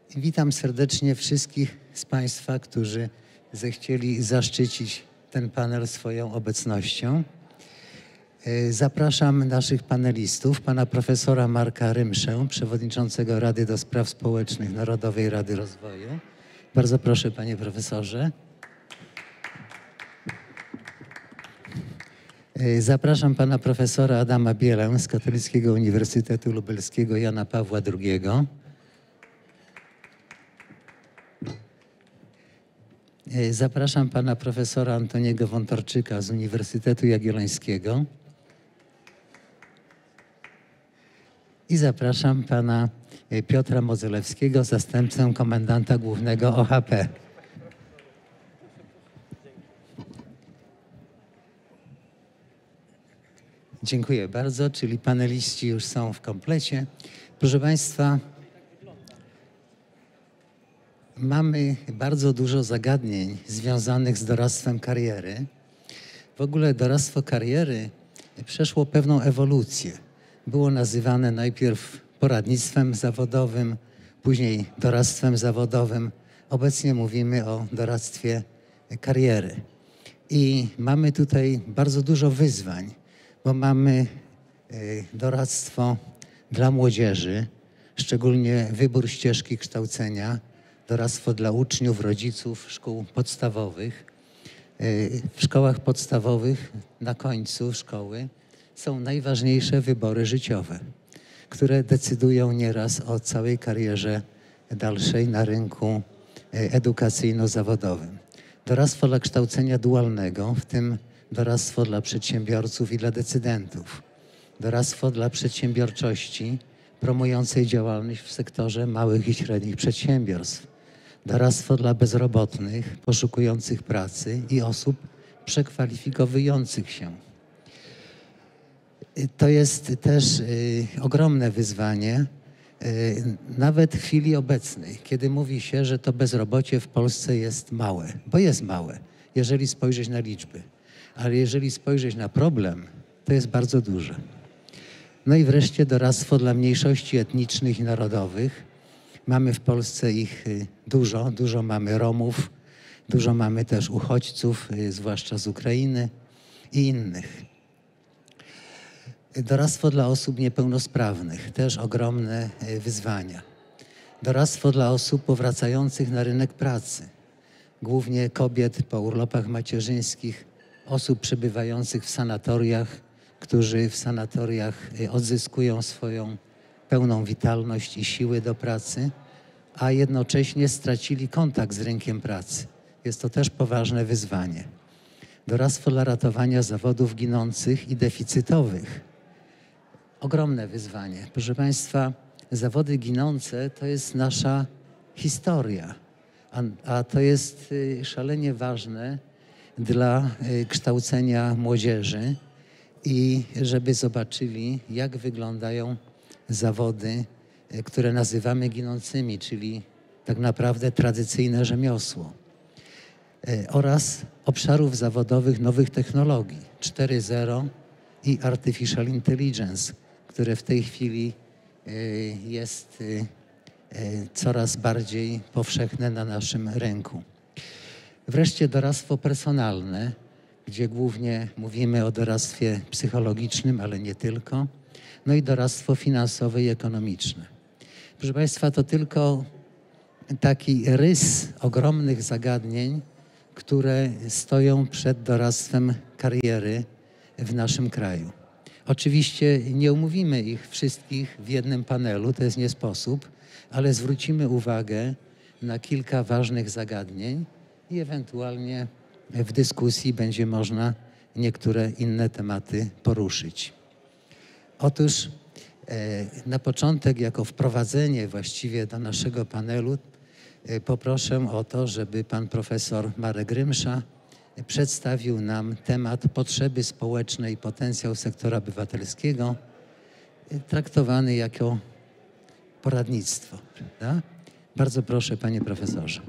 Witam serdecznie wszystkich z Państwa, którzy zechcieli zaszczycić ten panel swoją obecnością. Zapraszam naszych panelistów, pana profesora Marka Rymszę, przewodniczącego Rady do Spraw Społecznych Narodowej Rady Rozwoju. Bardzo proszę, panie profesorze. Zapraszam pana profesora Adama Bielę z Katolickiego Uniwersytetu Lubelskiego Jana Pawła II. Zapraszam pana profesora Antoniego Wątorczyka z Uniwersytetu Jagiellońskiego. I zapraszam pana Piotra Modzelewskiego, zastępcę komendanta głównego OHP. Dziękuję bardzo, czyli paneliści już są w komplecie. Proszę państwa, mamy bardzo dużo zagadnień związanych z doradztwem kariery. W ogóle doradztwo kariery przeszło pewną ewolucję. Było nazywane najpierw poradnictwem zawodowym, później doradztwem zawodowym. Obecnie mówimy o doradztwie kariery. I mamy tutaj bardzo dużo wyzwań, bo mamy doradztwo dla młodzieży, szczególnie wybór ścieżki kształcenia, doradztwo dla uczniów, rodziców szkół podstawowych. W szkołach podstawowych na końcu szkoły są najważniejsze wybory życiowe, które decydują nieraz o całej karierze dalszej na rynku edukacyjno-zawodowym. Doradztwo dla kształcenia dualnego, w tym doradztwo dla przedsiębiorców i dla decydentów. Doradztwo dla przedsiębiorczości promującej działalność w sektorze małych i średnich przedsiębiorstw. Doradztwo dla bezrobotnych, poszukujących pracy i osób przekwalifikowujących się. To jest też ogromne wyzwanie, nawet w chwili obecnej, kiedy mówi się, że to bezrobocie w Polsce jest małe, bo jest małe, jeżeli spojrzeć na liczby. Ale jeżeli spojrzeć na problem, to jest bardzo duże. No i wreszcie doradztwo dla mniejszości etnicznych i narodowych. Mamy w Polsce ich dużo mamy Romów, dużo mamy też uchodźców, zwłaszcza z Ukrainy i innych. Doradztwo dla osób niepełnosprawnych, też ogromne wyzwania. Doradztwo dla osób powracających na rynek pracy, głównie kobiet po urlopach macierzyńskich, osób przebywających w sanatoriach, którzy w sanatoriach odzyskują swoją pełną witalność i siły do pracy, a jednocześnie stracili kontakt z rynkiem pracy. Jest to też poważne wyzwanie. Doradztwo dla ratowania zawodów ginących i deficytowych. Ogromne wyzwanie. Proszę państwa, zawody ginące to jest nasza historia, a to jest szalenie ważne dla kształcenia młodzieży i żeby zobaczyli, jak wyglądają zawody, które nazywamy ginącymi, czyli tak naprawdę tradycyjne rzemiosło, oraz obszarów zawodowych nowych technologii 4.0 i Artificial Intelligence, które w tej chwili jest coraz bardziej powszechne na naszym rynku. Wreszcie doradztwo personalne, gdzie głównie mówimy o doradztwie psychologicznym, ale nie tylko. No i doradztwo finansowe i ekonomiczne. Proszę państwa, to tylko taki rys ogromnych zagadnień, które stoją przed doradztwem kariery w naszym kraju. Oczywiście nie omówimy ich wszystkich w jednym panelu, to jest nie sposób, ale zwrócimy uwagę na kilka ważnych zagadnień i ewentualnie w dyskusji będzie można niektóre inne tematy poruszyć. Otóż na początek, jako wprowadzenie właściwie do naszego panelu, poproszę o to, żeby pan profesor Marek Rymsza przedstawił nam temat potrzeby społeczne i potencjał sektora obywatelskiego, traktowany jako poradnictwo. Prawda? Bardzo proszę, panie profesorze.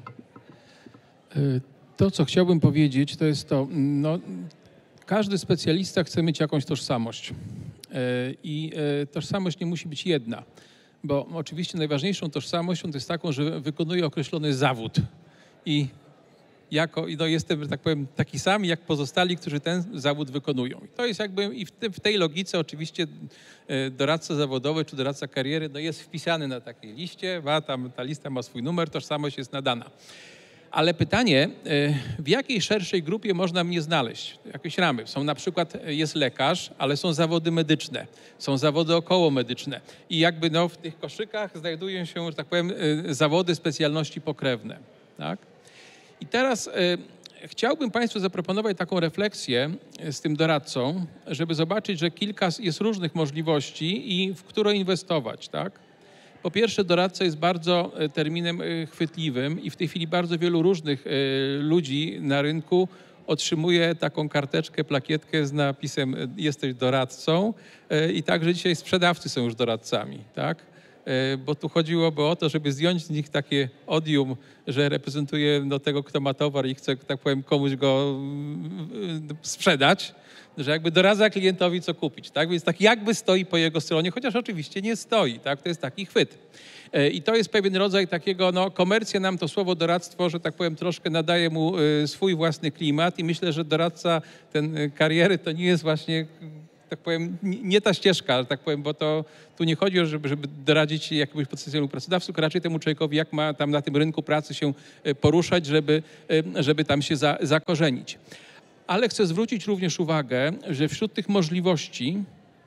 To, co chciałbym powiedzieć, to jest to, każdy specjalista chce mieć jakąś tożsamość i tożsamość nie musi być jedna. Bo oczywiście najważniejszą tożsamością to jest taką, że wykonuję określony zawód i no jestem, że tak powiem, taki sam jak pozostali, którzy ten zawód wykonują. I to jest jakby i w tej logice oczywiście doradca zawodowy czy doradca kariery no jest wpisany na takiej liście, ta lista ma swój numer, tożsamość jest nadana. Ale pytanie, w jakiej szerszej grupie można mnie znaleźć? Jakieś ramy. Są na przykład, jest lekarz, ale są zawody medyczne, są zawody okołomedyczne i jakby no w tych koszykach znajdują się, że tak powiem, zawody specjalności pokrewne, tak? I teraz chciałbym Państwu zaproponować taką refleksję z tym doradcą, żeby zobaczyć, że kilka jest różnych możliwości i w które inwestować, tak? Po pierwsze, doradca jest bardzo terminem chwytliwym i w tej chwili bardzo wielu różnych ludzi na rynku otrzymuje taką karteczkę, plakietkę z napisem jesteś doradcą i także dzisiaj sprzedawcy są już doradcami, tak? Bo tu chodziłoby o to, żeby zdjąć z nich takie odium, że reprezentuje no, tego, kto ma towar i chce, tak powiem, komuś go sprzedać, że jakby doradza klientowi, co kupić, tak? Więc tak jakby stoi po jego stronie, chociaż oczywiście nie stoi, tak? To jest taki chwyt. I to jest pewien rodzaj takiego, no komercja nam to słowo doradztwo, że tak powiem, troszkę nadaje mu swój własny klimat i myślę, że doradca ten kariery to nie jest właśnie, tak powiem, nie ta ścieżka, że tak powiem, bo to tu nie chodzi o, żeby doradzić jakiemuś potencjalnemu pracodawcy, tylko raczej temu człowiekowi, jak ma tam na tym rynku pracy się poruszać, żeby tam się zakorzenić. Ale chcę zwrócić również uwagę, że wśród tych możliwości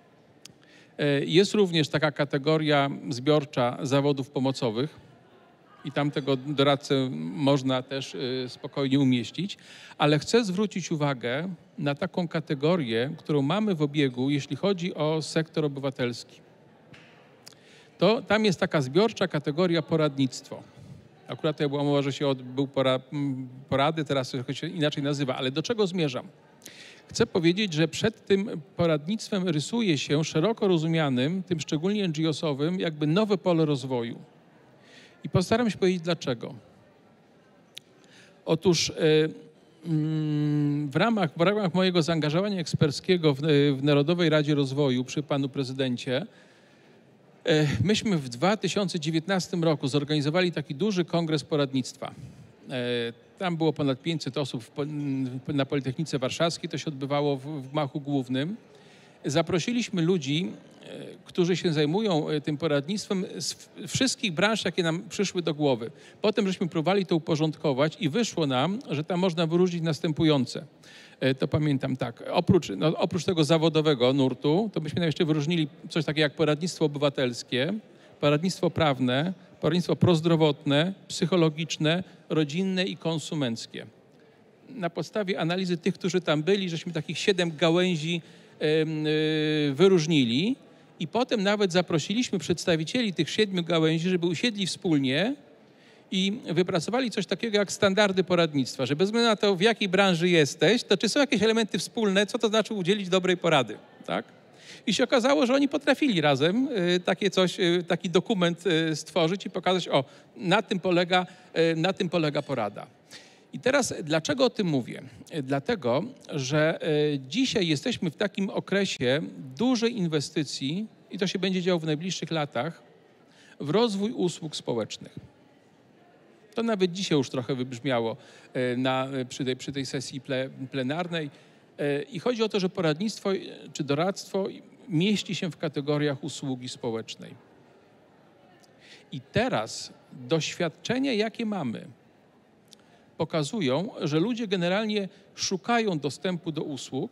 jest również taka kategoria zbiorcza zawodów pomocowych i tam tego doradcę można też spokojnie umieścić, ale chcę zwrócić uwagę na taką kategorię, którą mamy w obiegu, jeśli chodzi o sektor obywatelski. To tam jest taka zbiorcza kategoria poradnictwo. Akurat tutaj była mowa, że się odbył porady, teraz się inaczej nazywa, ale do czego zmierzam? Chcę powiedzieć, że przed tym poradnictwem rysuje się szeroko rozumianym, tym szczególnie NGO-sowym, jakby nowe pole rozwoju. I postaram się powiedzieć dlaczego. Otóż w ramach mojego zaangażowania eksperckiego w Narodowej Radzie Rozwoju przy panu prezydencie, myśmy w 2019 roku zorganizowali taki duży kongres poradnictwa. Tam było ponad 500 osób na Politechnice Warszawskiej, to się odbywało w gmachu głównym. Zaprosiliśmy ludzi, którzy się zajmują tym poradnictwem z wszystkich branż, jakie nam przyszły do głowy. Potem żeśmy próbowali to uporządkować i wyszło nam, że tam można wyróżnić następujące. To pamiętam tak, oprócz tego zawodowego nurtu, to byśmy tam jeszcze wyróżnili coś takiego jak poradnictwo obywatelskie, poradnictwo prawne, poradnictwo prozdrowotne, psychologiczne, rodzinne i konsumenckie. Na podstawie analizy tych, którzy tam byli, żeśmy takich 7 gałęzi wyróżnili i potem nawet zaprosiliśmy przedstawicieli tych 7 gałęzi, żeby usiedli wspólnie i wypracowali coś takiego jak standardy poradnictwa, że bez względu na to, w jakiej branży jesteś, to czy są jakieś elementy wspólne, co to znaczy udzielić dobrej porady, tak? I się okazało, że oni potrafili razem taki dokument stworzyć i pokazać, o, na tym polega porada. I teraz dlaczego o tym mówię? Dlatego, że dzisiaj jesteśmy w takim okresie dużej inwestycji i to się będzie działo w najbliższych latach w rozwój usług społecznych. To nawet dzisiaj już trochę wybrzmiało przy tej sesji plenarnej. I chodzi o to, że poradnictwo czy doradztwo mieści się w kategoriach usługi społecznej. I teraz doświadczenia, jakie mamy, pokazują, że ludzie generalnie szukają dostępu do usług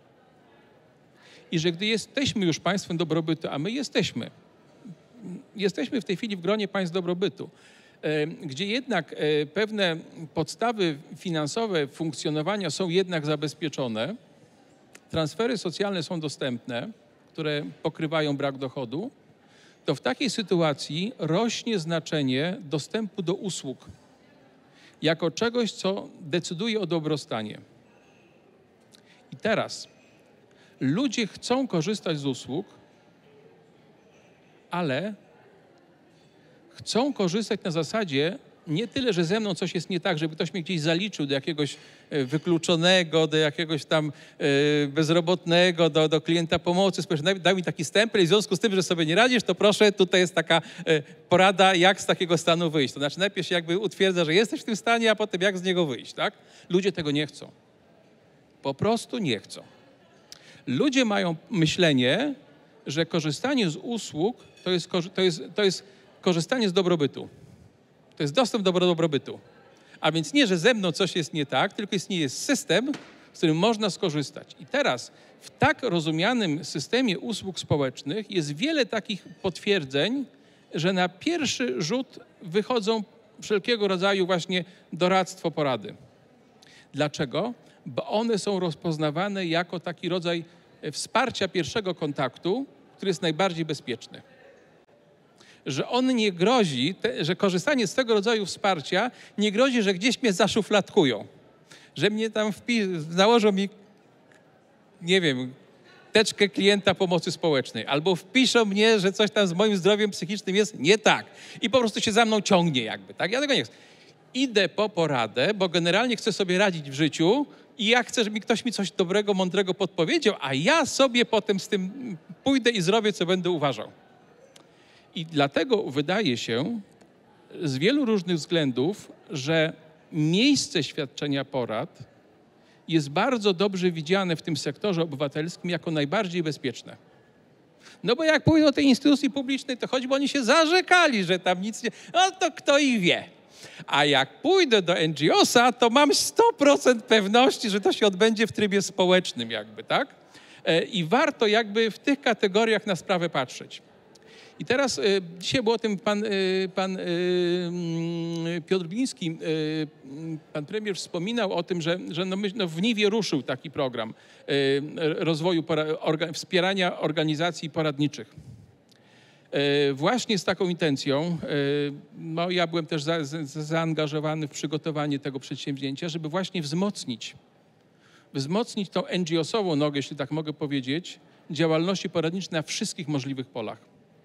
i że gdy jesteśmy już państwem dobrobytu, a my jesteśmy w tej chwili w gronie państw dobrobytu, gdzie jednak pewne podstawy finansowe funkcjonowania są jednak zabezpieczone, transfery socjalne są dostępne, które pokrywają brak dochodu, to w takiej sytuacji rośnie znaczenie dostępu do usług jako czegoś, co decyduje o dobrostanie. I teraz ludzie chcą korzystać z usług, ale chcą korzystać na zasadzie nie tyle, że ze mną coś jest nie tak, żeby ktoś mnie gdzieś zaliczył do jakiegoś wykluczonego, do jakiegoś tam bezrobotnego, do klienta pomocy społecznej, dał mi taki stempel i w związku z tym, że sobie nie radzisz, to proszę, tutaj jest taka porada, jak z takiego stanu wyjść. To znaczy najpierw się jakby utwierdza, że jesteś w tym stanie, a potem jak z niego wyjść, tak? Ludzie tego nie chcą. Po prostu nie chcą. Ludzie mają myślenie, że korzystanie z usług to jest korzystanie z dobrobytu. To jest dostęp do dobrobytu. A więc nie, że ze mną coś jest nie tak, tylko istnieje system, z którym można skorzystać. I teraz w tak rozumianym systemie usług społecznych jest wiele takich potwierdzeń, że na pierwszy rzut wychodzą wszelkiego rodzaju właśnie doradztwo, porady. Dlaczego? Bo one są rozpoznawane jako taki rodzaj wsparcia pierwszego kontaktu, który jest najbardziej bezpieczny. Że on nie grozi, że korzystanie z tego rodzaju wsparcia nie grozi, że gdzieś mnie zaszufladkują, że mnie tam założą mi, nie wiem, teczkę klienta pomocy społecznej, albo wpiszą mnie, że coś tam z moim zdrowiem psychicznym jest nie tak i po prostu się za mną ciągnie jakby, tak? Ja tego nie chcę. Idę po poradę, bo generalnie chcę sobie radzić w życiu i ja chcę, żeby ktoś mi coś dobrego, mądrego podpowiedział, a ja sobie potem z tym pójdę i zrobię, co będę uważał. I dlatego wydaje się z wielu różnych względów, że miejsce świadczenia porad jest bardzo dobrze widziane w tym sektorze obywatelskim jako najbardziej bezpieczne. No bo jak pójdą do tej instytucji publicznej, to choćby oni się zarzekali, że tam nic nie... No to kto ich wie. A jak pójdę do NGO-sa, to mam 100% pewności, że to się odbędzie w trybie społecznym jakby, tak? I warto jakby w tych kategoriach na sprawę patrzeć. I teraz dzisiaj był o tym pan Piotr Gliński, pan premier wspominał o tym, że w Niwie ruszył taki program rozwoju, wspierania organizacji poradniczych. Właśnie z taką intencją, no ja byłem też zaangażowany w przygotowanie tego przedsięwzięcia, żeby właśnie wzmocnić tą NGO-sową nogę, jeśli tak mogę powiedzieć, działalności poradniczej na wszystkich możliwych polach.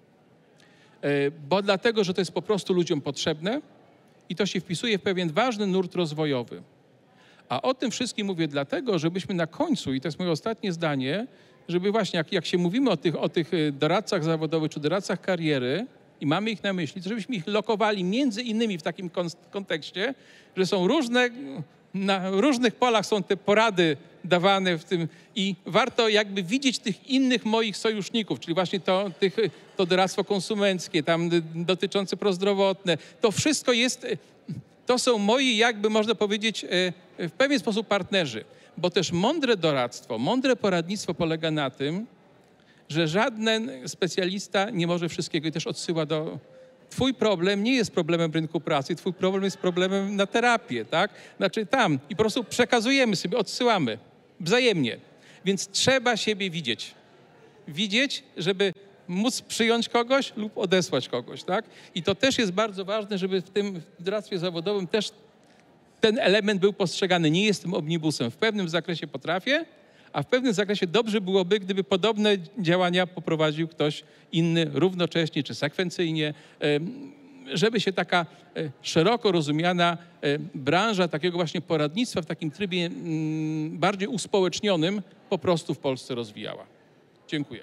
Bo dlatego, że to jest po prostu ludziom potrzebne i to się wpisuje w pewien ważny nurt rozwojowy. A o tym wszystkim mówię dlatego, żebyśmy na końcu, i to jest moje ostatnie zdanie, żeby właśnie jak się mówimy o tych doradcach zawodowych czy doradcach kariery i mamy ich na myśli, to żebyśmy ich lokowali między innymi w takim kontekście, że są na różnych polach są te porady dawane w tym i warto jakby widzieć tych innych moich sojuszników, czyli właśnie to doradztwo konsumenckie, tam dotyczące prozdrowotne. To wszystko to są moi jakby można powiedzieć w pewien sposób partnerzy, bo też mądre doradztwo, mądre poradnictwo polega na tym, że żaden specjalista nie może wszystkiego i też odsyła twój problem nie jest problemem rynku pracy, twój problem jest problemem na terapię, tak? Znaczy tam i po prostu przekazujemy sobie, odsyłamy wzajemnie. Więc trzeba siebie widzieć. Widzieć, żeby móc przyjąć kogoś lub odesłać kogoś, tak? I to też jest bardzo ważne, żeby w tym doradztwie zawodowym też ten element był postrzegany. Nie jestem omnibusem. W pewnym zakresie potrafię, a w pewnym zakresie dobrze byłoby, gdyby podobne działania poprowadził ktoś inny równocześnie czy sekwencyjnie, żeby się taka szeroko rozumiana branża takiego właśnie poradnictwa w takim trybie bardziej uspołecznionym po prostu w Polsce rozwijała. Dziękuję.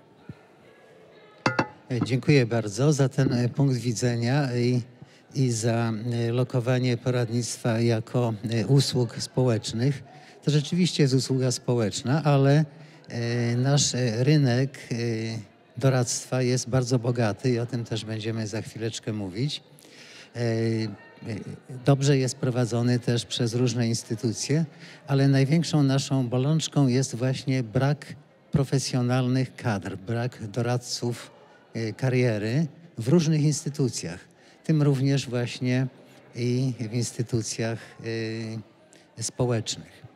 Dziękuję bardzo za ten punkt widzenia i za lokowanie poradnictwa jako usług społecznych. To rzeczywiście jest usługa społeczna, ale nasz rynek doradztwa jest bardzo bogaty i o tym też będziemy za chwileczkę mówić. Dobrze jest prowadzony też przez różne instytucje, ale największą naszą bolączką jest właśnie brak profesjonalnych kadr, brak doradców kariery w różnych instytucjach, tym również właśnie i w instytucjach społecznych.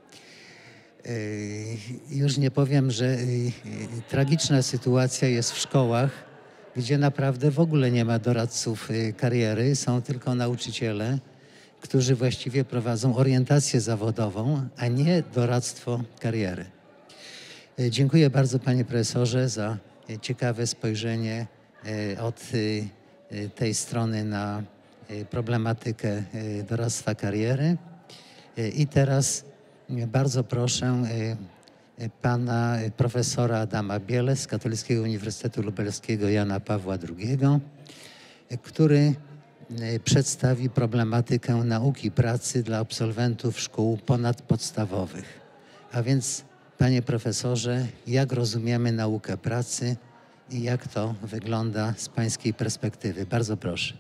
Już nie powiem, że tragiczna sytuacja jest w szkołach, gdzie naprawdę w ogóle nie ma doradców kariery, są tylko nauczyciele, którzy właściwie prowadzą orientację zawodową, a nie doradztwo kariery. Dziękuję bardzo panie profesorze za ciekawe spojrzenie od tej strony na problematykę doradztwa kariery. I teraz bardzo proszę pana profesora Adama Bielę z Katolickiego Uniwersytetu Lubelskiego Jana Pawła II, który przedstawi problematykę nauki pracy dla absolwentów szkół ponadpodstawowych. A więc, panie profesorze, jak rozumiemy naukę pracy i jak to wygląda z pańskiej perspektywy? Bardzo proszę.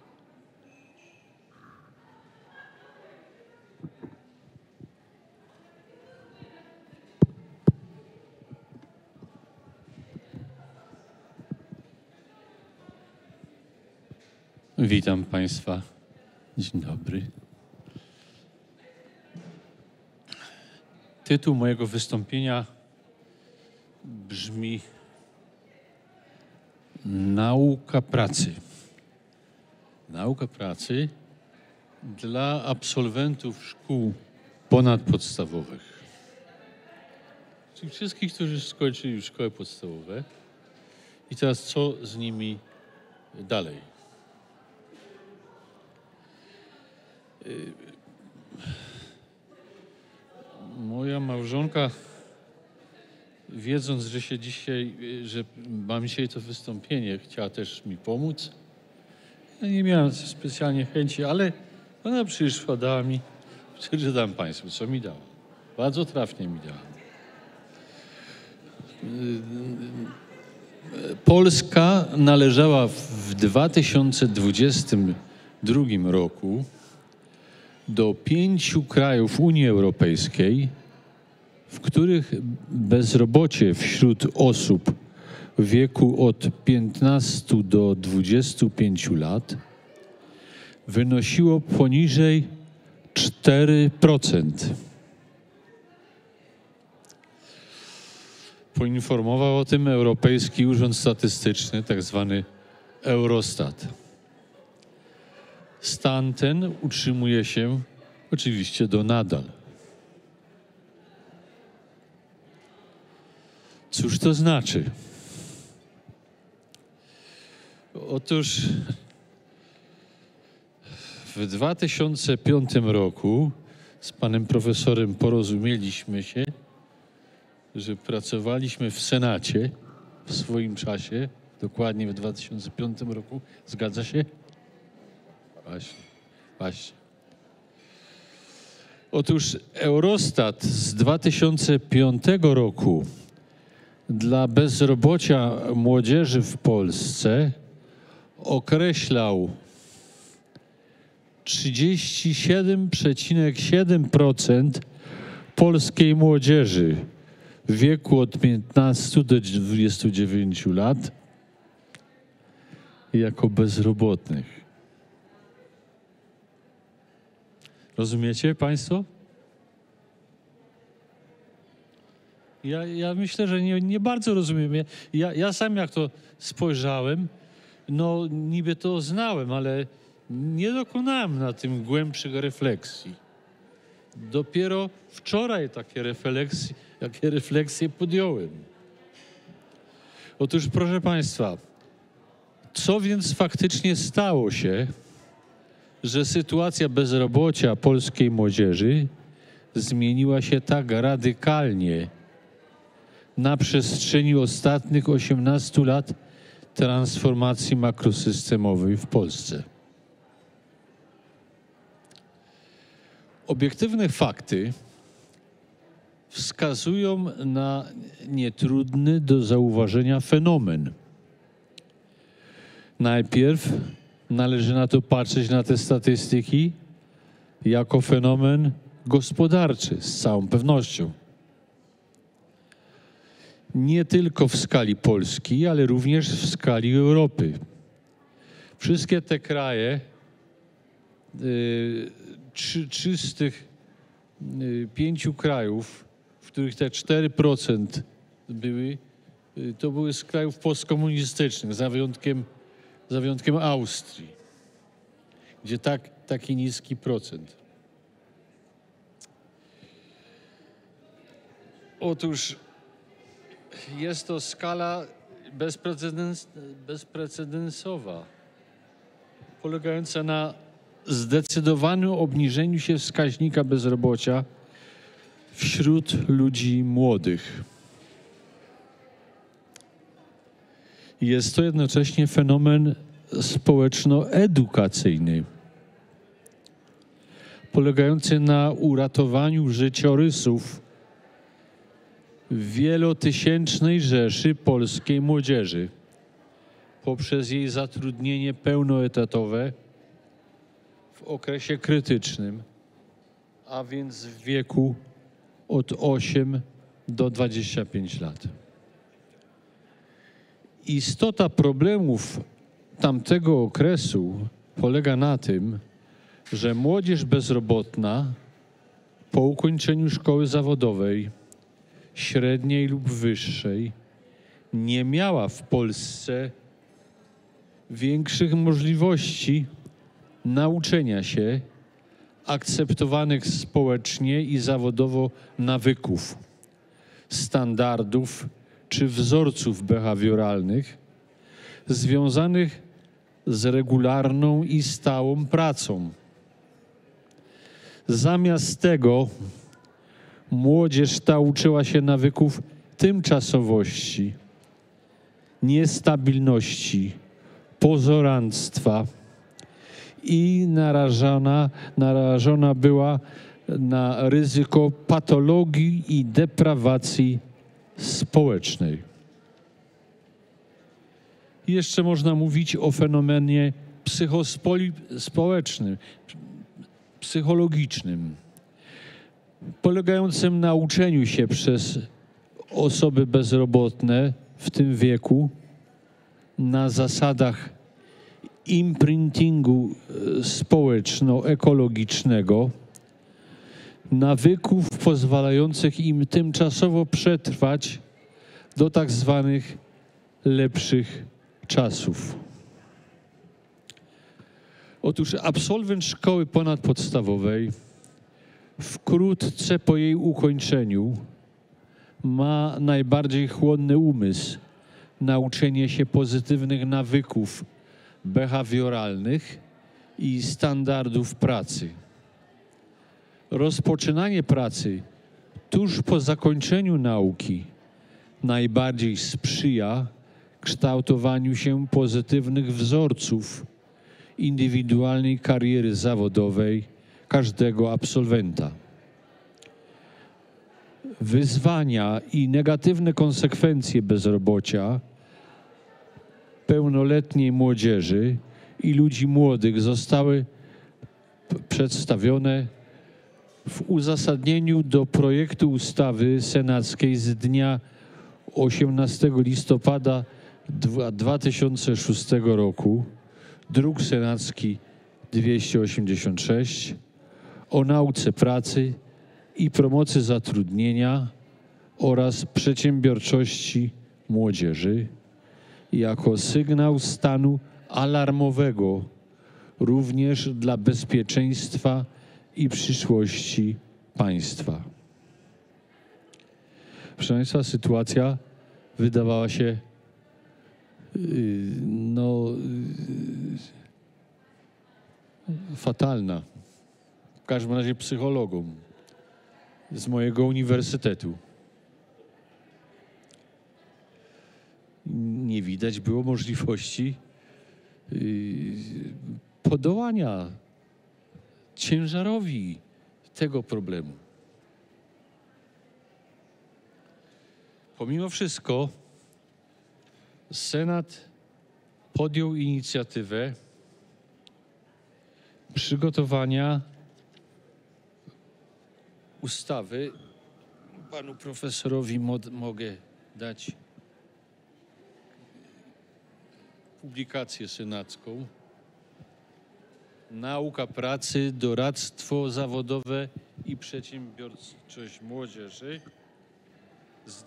Witam Państwa. Dzień dobry. Tytuł mojego wystąpienia brzmi Nauka pracy. Nauka pracy dla absolwentów szkół ponadpodstawowych. Czyli wszystkich, którzy skończyli już szkoły podstawowe. I teraz co z nimi dalej? Moja małżonka, wiedząc, że mam dzisiaj to wystąpienie, chciała też mi pomóc. Ja nie miałem specjalnie chęci, ale ona przyszła, dała mi, przeczytam Państwu, co mi dała. Bardzo trafnie mi dała. Polska należała w 2022 roku do 5 krajów Unii Europejskiej, w których bezrobocie wśród osób w wieku od 15 do 25 lat wynosiło poniżej 4%. Poinformował o tym Europejski Urząd Statystyczny, tak zwany Eurostat. Stan ten utrzymuje się oczywiście do nadal. Cóż to znaczy? Otóż w 2005 roku z panem profesorem porozumieliśmy się, że pracowaliśmy w Senacie w swoim czasie, dokładnie w 2005 roku. Zgadza się? Właśnie. Otóż Eurostat z 2005 roku dla bezrobocia młodzieży w Polsce określał 37,7% polskiej młodzieży w wieku od 15 do 29 lat jako bezrobotnych. Rozumiecie Państwo? Ja myślę, że nie bardzo rozumiem. Ja sam jak to spojrzałem, no niby to znałem, ale nie dokonałem na tym głębszych refleksji. Dopiero wczoraj takie refleksje podjąłem. Otóż, proszę Państwa, co więc faktycznie stało się, że sytuacja bezrobocia polskiej młodzieży zmieniła się tak radykalnie na przestrzeni ostatnich 18 lat transformacji makrosystemowej w Polsce? Obiektywne fakty wskazują na nietrudny do zauważenia fenomen. Najpierw należy na to patrzeć, na te statystyki, jako fenomen gospodarczy, z całą pewnością. Nie tylko w skali Polski, ale również w skali Europy. Wszystkie te kraje, trzy z tych 5 krajów, w których te 4% były, to były z krajów postkomunistycznych, za wyjątkiem Austrii, gdzie taki niski procent. Otóż jest to skala bezprecedensowa, polegająca na zdecydowanym obniżeniu się wskaźnika bezrobocia wśród ludzi młodych. Jest to jednocześnie fenomen społeczno-edukacyjny, polegający na uratowaniu życiorysów wielotysięcznej rzeszy polskiej młodzieży poprzez jej zatrudnienie pełnoetatowe w okresie krytycznym, a więc w wieku od 8 do 25 lat. Istota problemów tamtego okresu polega na tym, że młodzież bezrobotna po ukończeniu szkoły zawodowej, średniej lub wyższej, nie miała w Polsce większych możliwości nauczenia się akceptowanych społecznie i zawodowo nawyków, standardów czy wzorców behawioralnych związanych z regularną i stałą pracą. Zamiast tego młodzież ta uczyła się nawyków tymczasowości, niestabilności, pozoranstwa i narażona była na ryzyko patologii i deprawacji społecznej. Jeszcze można mówić o fenomenie społecznym, psychologicznym, polegającym na uczeniu się przez osoby bezrobotne w tym wieku na zasadach imprintingu społeczno-ekologicznego, nawyków pozwalających im tymczasowo przetrwać do tak zwanych lepszych czasów. Otóż absolwent szkoły ponadpodstawowej wkrótce po jej ukończeniu ma najbardziej chłonny umysł na uczenie się pozytywnych nawyków behawioralnych i standardów pracy. Rozpoczynanie pracy tuż po zakończeniu nauki najbardziej sprzyja kształtowaniu się pozytywnych wzorców indywidualnej kariery zawodowej każdego absolwenta. Wyzwania i negatywne konsekwencje bezrobocia pełnoletniej młodzieży i ludzi młodych zostały przedstawione w uzasadnieniu do projektu ustawy senackiej z dnia 18 listopada 2006 roku, druk senacki 286, o nauce pracy i promocji zatrudnienia oraz przedsiębiorczości młodzieży jako sygnał stanu alarmowego również dla bezpieczeństwa i przyszłości państwa. Proszę Państwa, sytuacja wydawała się fatalna. W każdym razie psychologom z mojego uniwersytetu. Nie widać było możliwości podołania ciężarowi tego problemu. Pomimo wszystko Senat podjął inicjatywę przygotowania ustawy. Panu profesorowi mogę dać publikację senacką. Nauka pracy, doradztwo zawodowe i przedsiębiorczość młodzieży z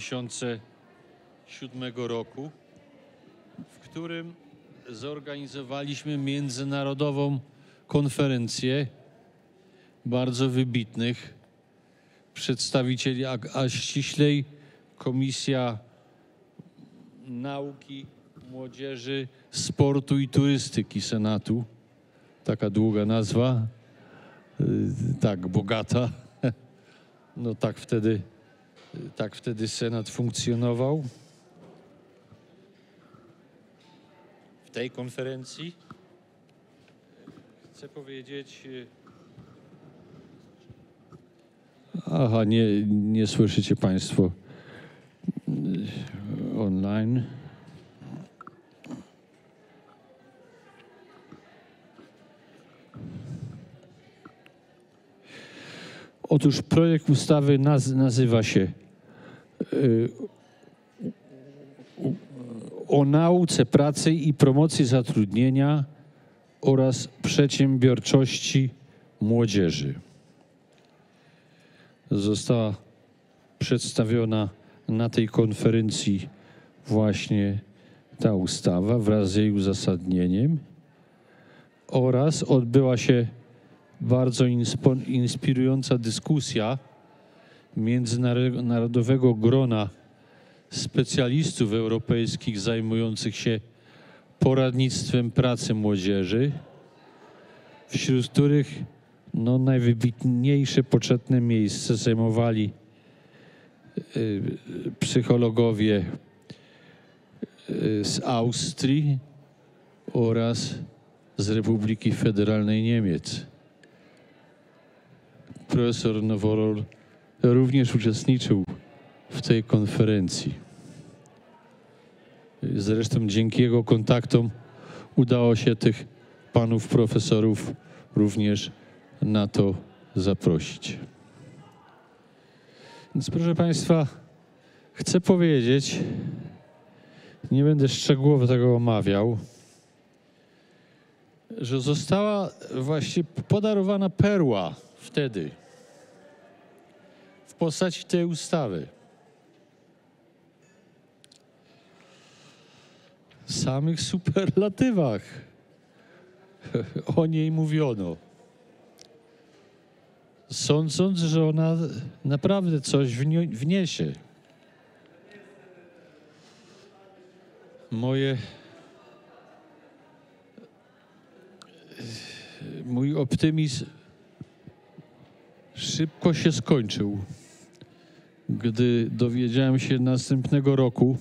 2007 roku, w którym zorganizowaliśmy międzynarodową konferencję bardzo wybitnych przedstawicieli, a ściślej Komisja Nauki, Młodzieży, Sportu i Turystyki Senatu taka długa nazwa, tak bogata. No tak wtedy Senat funkcjonował. W tej konferencji chcę powiedzieć... Aha, nie słyszycie Państwo online. Otóż projekt ustawy nazywa się o nauce pracy i promocji zatrudnienia oraz przedsiębiorczości młodzieży. Została przedstawiona na tej konferencji właśnie ta ustawa wraz z jej uzasadnieniem oraz odbyła się bardzo inspirująca dyskusja międzynarodowego grona specjalistów europejskich zajmujących się poradnictwem pracy młodzieży, wśród których najwybitniejsze poczetne miejsce zajmowali psychologowie z Austrii oraz z Republiki Federalnej Niemiec. Profesor Noworol również uczestniczył w tej konferencji. Zresztą dzięki jego kontaktom udało się tych panów profesorów również na to zaprosić. Więc proszę Państwa, chcę powiedzieć, nie będę szczegółowo tego omawiał, że została właśnie podarowana perła wtedy w postaci tej ustawy. W samych superlatywach o niej mówiono, sądząc, że ona naprawdę coś wniesie. Mój optymizm szybko się skończył, gdy dowiedziałem się następnego roku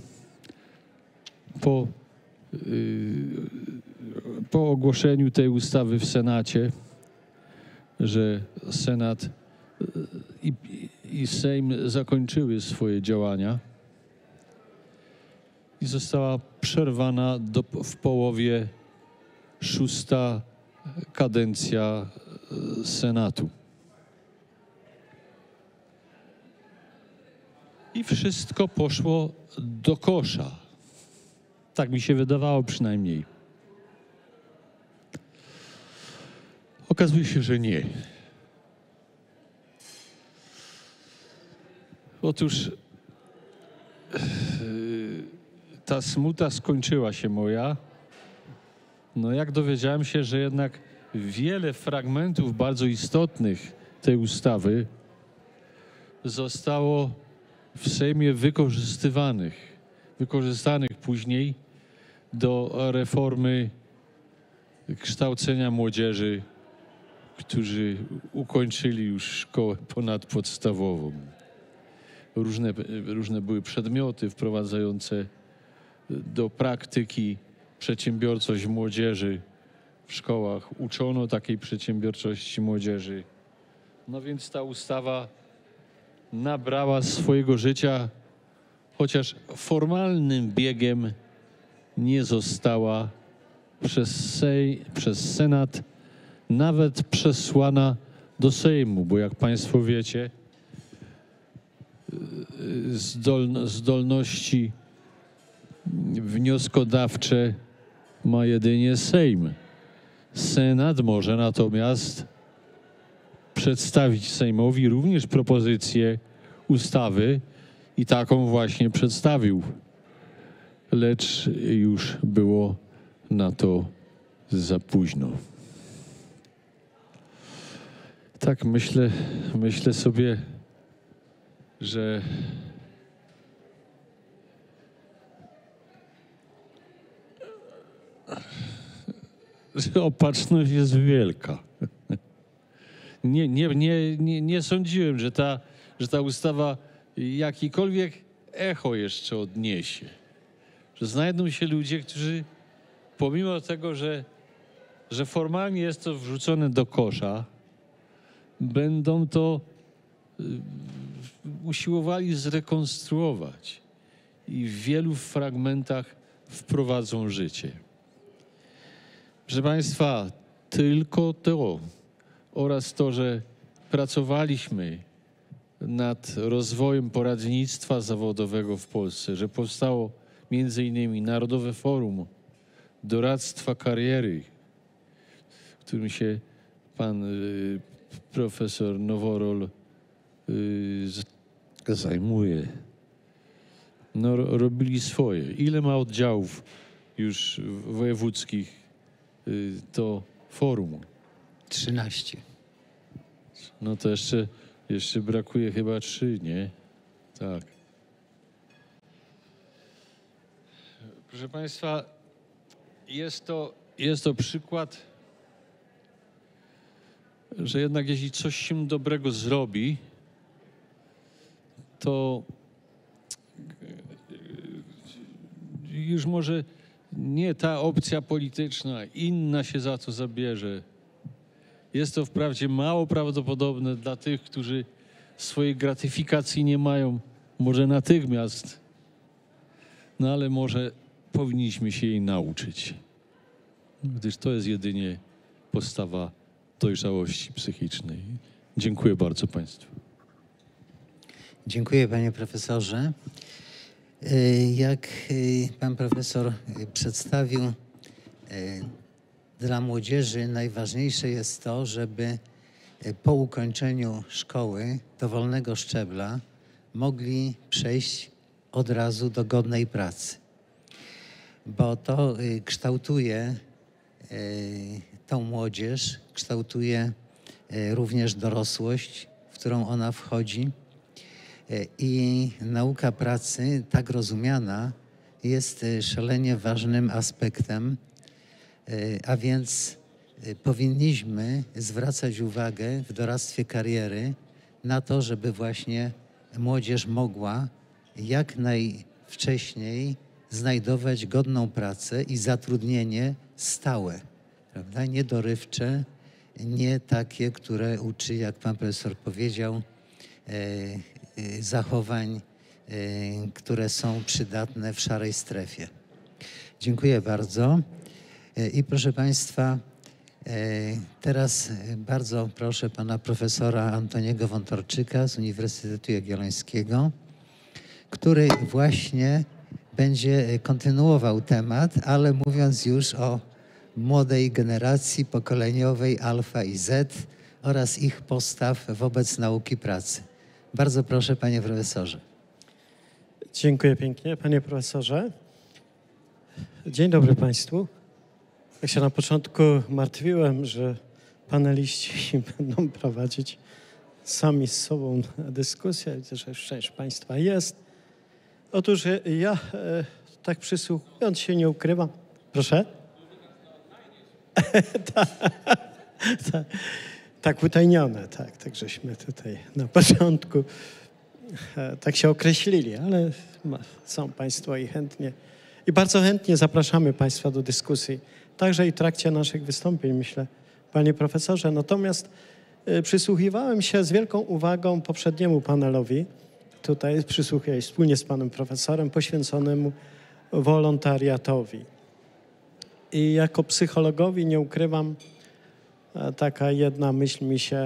po ogłoszeniu tej ustawy w Senacie, że Senat i Sejm zakończyły swoje działania i została przerwana w połowie 6. kadencja Senatu. I wszystko poszło do kosza. Tak mi się wydawało przynajmniej. Okazuje się, że nie. Otóż ta smuta skończyła się moja. Jak dowiedziałem się, że jednak wiele fragmentów bardzo istotnych tej ustawy zostało w Sejmie wykorzystanych później do reformy kształcenia młodzieży, którzy ukończyli już szkołę ponadpodstawową. Różne były przedmioty wprowadzające do praktyki przedsiębiorczość młodzieży w szkołach. Uczono takiej przedsiębiorczości młodzieży. Więc ta ustawa nabrała swojego życia, chociaż formalnym biegiem nie została przez Senat nawet przesłana do Sejmu, bo jak Państwo wiecie, zdolności wnioskodawcze ma jedynie Sejm. Senat może natomiast przedstawić Sejmowi również propozycję ustawy i taką właśnie przedstawił. Lecz już było na to za późno. Tak myślę sobie, że że opatrzność jest wielka. Nie sądziłem, że ta ustawa jakikolwiek echo jeszcze odniesie. Że znajdą się ludzie, którzy pomimo tego, że formalnie jest to wrzucone do kosza, będą to usiłowali zrekonstruować i w wielu fragmentach wprowadzą życie. Proszę Państwa, tylko to oraz to, że pracowaliśmy nad rozwojem poradnictwa zawodowego w Polsce, że powstało między innymi Narodowe Forum Doradztwa Kariery, którym się pan profesor Noworol zajmuje. No, robili swoje. Ile ma oddziałów już wojewódzkich to forum? 13. No to jeszcze brakuje chyba 3, nie? Tak. Proszę Państwa, jest to przykład, że jednak jeśli coś się dobrego zrobi, to już może nie ta opcja polityczna, inna się za to zabierze. Jest to wprawdzie mało prawdopodobne dla tych, którzy swojej gratyfikacji nie mają może natychmiast, no ale może powinniśmy się jej nauczyć, gdyż to jest jedynie postawa dojrzałości psychicznej. Dziękuję bardzo Państwu. Dziękuję panie profesorze. Jak pan profesor przedstawił, dla młodzieży najważniejsze jest to, żeby po ukończeniu szkoły dowolnego szczebla mogli przejść od razu do godnej pracy, bo to kształtuje tą młodzież, kształtuje również dorosłość, w którą ona wchodzi. I nauka pracy, tak rozumiana, jest szalenie ważnym aspektem, a więc powinniśmy zwracać uwagę w doradztwie kariery na to, żeby właśnie młodzież mogła jak najwcześniej znajdować godną pracę i zatrudnienie stałe, prawda? Nie dorywcze, nie takie, które uczy, jak pan profesor powiedział, zachowań, które są przydatne w szarej strefie. Dziękuję bardzo. I proszę Państwa, teraz bardzo proszę pana profesora Antoniego Wątorczyka z Uniwersytetu Jagiellońskiego, który właśnie będzie kontynuował temat, ale mówiąc już o młodej generacji pokoleniowej Alfa i Z oraz ich postaw wobec nauki pracy. Bardzo proszę, panie profesorze. Dziękuję pięknie, panie profesorze. Dzień dobry państwu. Jak się na początku martwiłem, że paneliści będą prowadzić sami z sobą dyskusję, widzę, że już część państwa jest. Otóż ja tak przysłuchując się nie ukrywam. Proszę? Tak utajnione, tak żeśmy tutaj na początku tak się określili, ale są państwo i bardzo chętnie zapraszamy państwa do dyskusji, także i w trakcie naszych wystąpień, myślę, panie profesorze. Natomiast przysłuchiwałem się z wielką uwagą poprzedniemu panelowi, tutaj przysłuchuję wspólnie z panem profesorem, poświęconemu wolontariatowi. I jako psychologowi nie ukrywam, taka jedna myśl mi się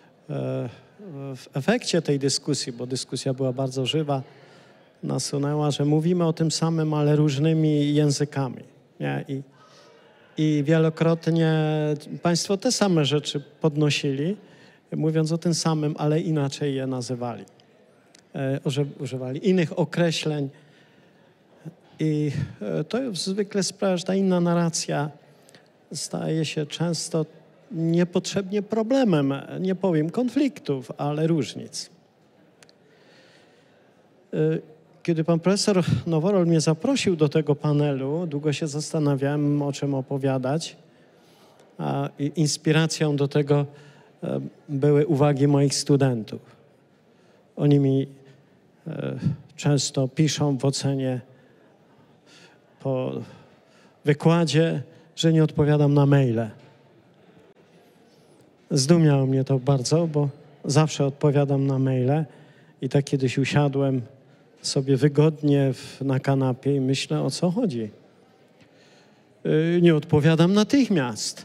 w efekcie tej dyskusji, bo dyskusja była bardzo żywa, nasunęła, że mówimy o tym samym, ale różnymi językami. Nie? I wielokrotnie państwo te same rzeczy podnosili, mówiąc o tym samym, ale inaczej je nazywali. Używali innych określeń. I to zwykle sprawia, że ta inna narracja staje się często niepotrzebnie problemem, nie powiem konfliktów, ale różnic. Kiedy pan profesor Noworol mnie zaprosił do tego panelu, długo się zastanawiałem, o czym opowiadać. i inspiracją do tego były uwagi moich studentów. Oni mi często piszą w ocenie po wykładzie, że nie odpowiadam na maile. Zdumiało mnie to bardzo, bo zawsze odpowiadam na maile i tak kiedyś usiadłem sobie wygodnie na kanapie i myślę, o co chodzi. Nie odpowiadam natychmiast.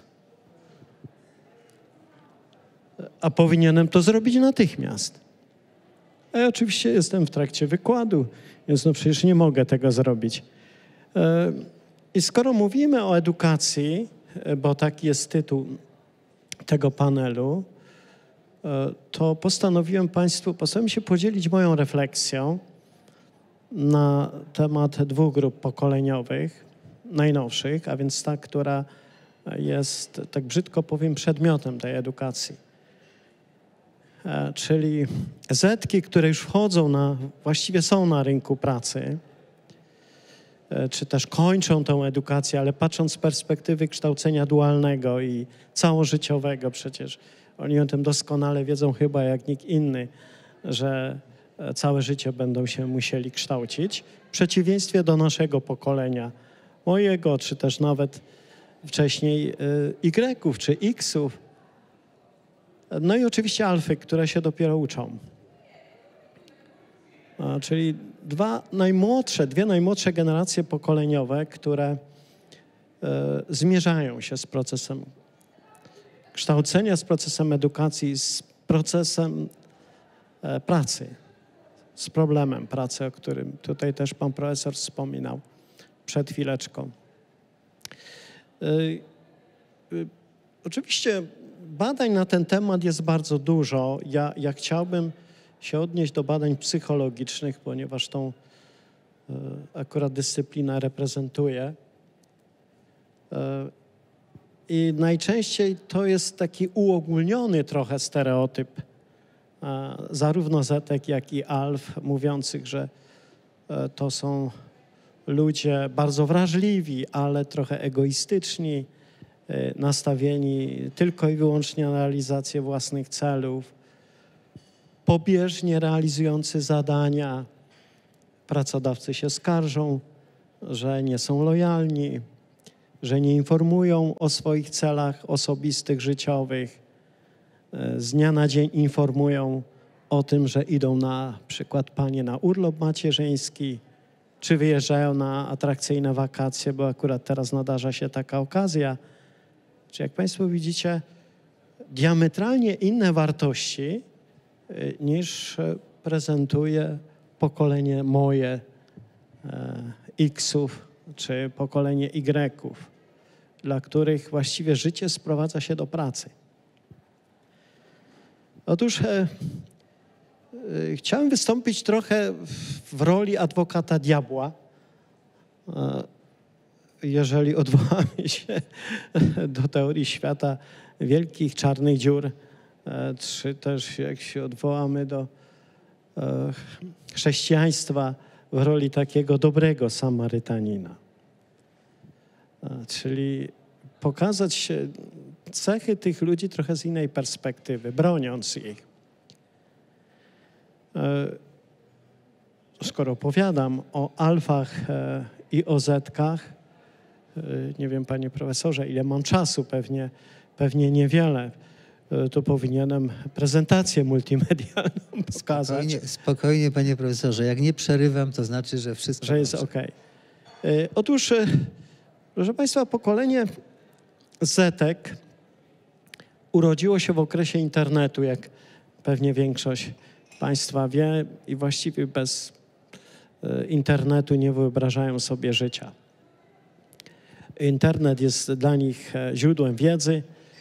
A powinienem to zrobić natychmiast. A ja oczywiście jestem w trakcie wykładu, więc no przecież nie mogę tego zrobić. I skoro mówimy o edukacji, bo taki jest tytuł tego panelu, to postanowiłem się podzielić moją refleksją na temat 2 grup pokoleniowych, najnowszych, a więc ta, która jest, tak brzydko powiem, przedmiotem tej edukacji. Czyli Zetki, które już właściwie są na rynku pracy, czy też kończą tę edukację, ale patrząc z perspektywy kształcenia dualnego i całożyciowego, przecież oni o tym doskonale wiedzą chyba jak nikt inny, że całe życie będą się musieli kształcić, w przeciwieństwie do naszego pokolenia, mojego, czy też nawet wcześniej Y-ów czy X-ów. No i oczywiście alfy, które się dopiero uczą. Czyli dwie najmłodsze generacje pokoleniowe, które zmierzają się z procesem kształcenia, z procesem edukacji, z procesem pracy, z problemem pracy, o którym tutaj też pan profesor wspominał przed chwileczką. Oczywiście badań na ten temat jest bardzo dużo. Ja chciałbym się odnieść do badań psychologicznych, ponieważ tą akurat dyscyplinę reprezentuję. I najczęściej to jest taki uogólniony trochę stereotyp zarówno Zetek, jak i Alf, mówiących, że to są ludzie bardzo wrażliwi, ale trochę egoistyczni, nastawieni tylko i wyłącznie na realizację własnych celów, pobieżnie realizujący zadania. Pracodawcy się skarżą, że nie są lojalni, że nie informują o swoich celach osobistych, życiowych. Z dnia na dzień informują o tym, że idą na przykład panie na urlop macierzyński, czy wyjeżdżają na atrakcyjne wakacje, bo akurat teraz nadarza się taka okazja. Czy jak państwo widzicie, diametralnie inne wartości niż prezentuje pokolenie moje X-ów czy pokolenie Y-ów, dla których właściwie życie sprowadza się do pracy. Otóż chciałem wystąpić trochę w roli adwokata diabła, jeżeli odwołamy się do teorii świata wielkich czarnych dziur, czy też jak się odwołamy do chrześcijaństwa w roli takiego dobrego Samarytanina. Czyli pokazać cechy tych ludzi trochę z innej perspektywy, broniąc ich. Skoro opowiadam o alfach i o zetkach, nie wiem, panie profesorze, ile mam czasu, pewnie niewiele, to powinienem prezentację multimedialną wskazać. Spokojnie, panie profesorze, jak nie przerywam, to znaczy, że wszystko że jest okej. Otóż, proszę państwa, pokolenie Zetek urodziło się w okresie internetu, jak pewnie większość państwa wie, i właściwie bez internetu nie wyobrażają sobie życia. Internet jest dla nich źródłem wiedzy,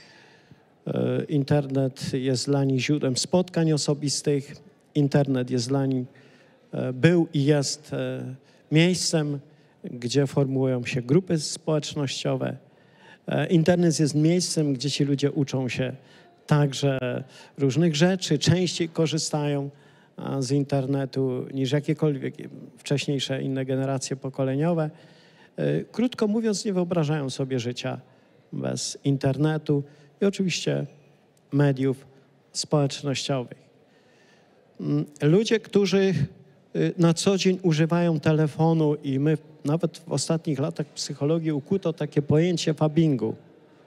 internet jest dla nich źródłem spotkań osobistych, internet jest dla nich, był i jest miejscem, gdzie formułują się grupy społecznościowe. Internet jest miejscem, gdzie ci ludzie uczą się także różnych rzeczy, częściej korzystają z internetu niż jakiekolwiek wcześniejsze inne generacje pokoleniowe. Krótko mówiąc, nie wyobrażają sobie życia bez internetu i oczywiście mediów społecznościowych. Ludzie, którzy na co dzień używają telefonu i my nawet w ostatnich latach psychologii ukuto takie pojęcie fabbingu,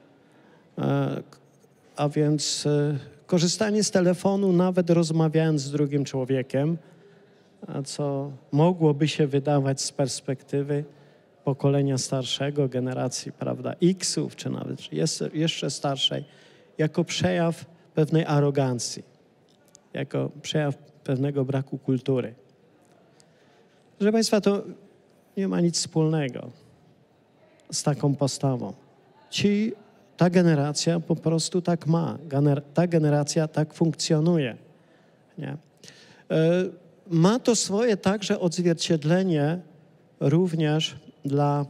a więc korzystanie z telefonu nawet rozmawiając z drugim człowiekiem, co mogłoby się wydawać z perspektywy pokolenia starszego, generacji, prawda, X-ów, czy nawet jeszcze starszej, jako przejaw pewnej arogancji, jako przejaw pewnego braku kultury. Proszę Państwa, to nie ma nic wspólnego z taką postawą. Ta generacja po prostu tak ma. Ta generacja tak funkcjonuje. Nie? Ma to swoje także odzwierciedlenie również dla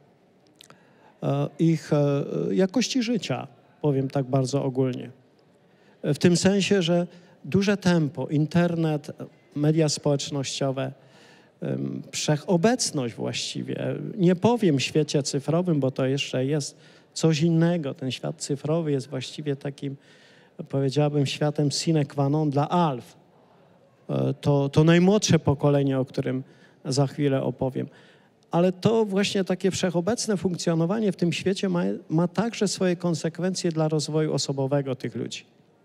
ich jakości życia, powiem tak bardzo ogólnie. W tym sensie, że duże tempo, internet, media społecznościowe, wszechobecność właściwie, nie powiem w świecie cyfrowym, bo to jeszcze jest coś innego. Ten świat cyfrowy jest właściwie takim, powiedziałbym, światem sine qua non dla alf. To najmłodsze pokolenie, o którym za chwilę opowiem. Ale to właśnie takie wszechobecne funkcjonowanie w tym świecie ma także swoje konsekwencje dla rozwoju osobowego tych ludzi.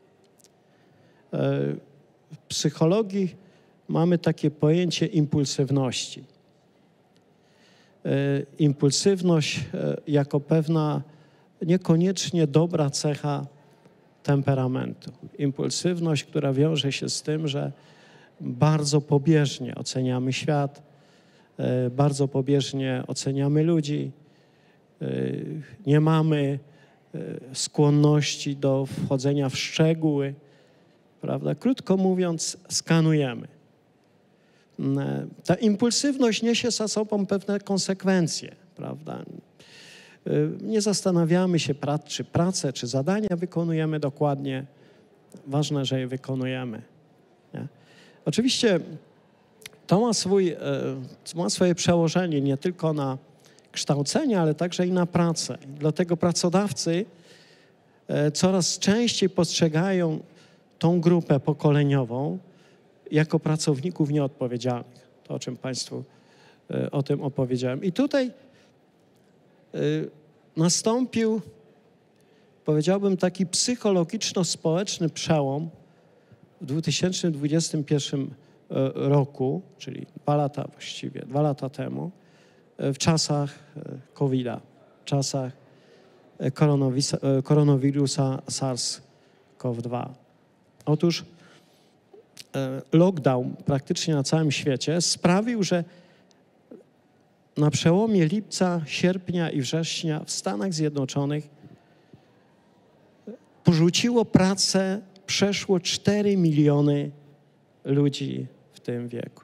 W psychologii mamy takie pojęcie impulsywności. Impulsywność jako pewna niekoniecznie dobra cecha temperamentu. Impulsywność, która wiąże się z tym, że bardzo pobieżnie oceniamy świat, bardzo pobieżnie oceniamy ludzi, nie mamy skłonności do wchodzenia w szczegóły, prawda? Krótko mówiąc, skanujemy. Ta impulsywność niesie za sobą pewne konsekwencje, prawda? Nie zastanawiamy się, czy pracę, czy zadania wykonujemy dokładnie. Ważne, że je wykonujemy. Nie? Oczywiście to ma swoje przełożenie nie tylko na kształcenie, ale także i na pracę. Dlatego pracodawcy coraz częściej postrzegają tą grupę pokoleniową jako pracowników nieodpowiedzialnych. To, o czym Państwu o tym opowiedziałem. I tutaj nastąpił, powiedziałbym, taki psychologiczno-społeczny przełom w 2021 roku, czyli 2 lata temu, w czasach COVID-a, w czasach koronawirusa SARS-CoV-2. Otóż lockdown praktycznie na całym świecie sprawił, że na przełomie lipca, sierpnia i września w Stanach Zjednoczonych porzuciło pracę przeszło 4 miliony ludzi w tym wieku.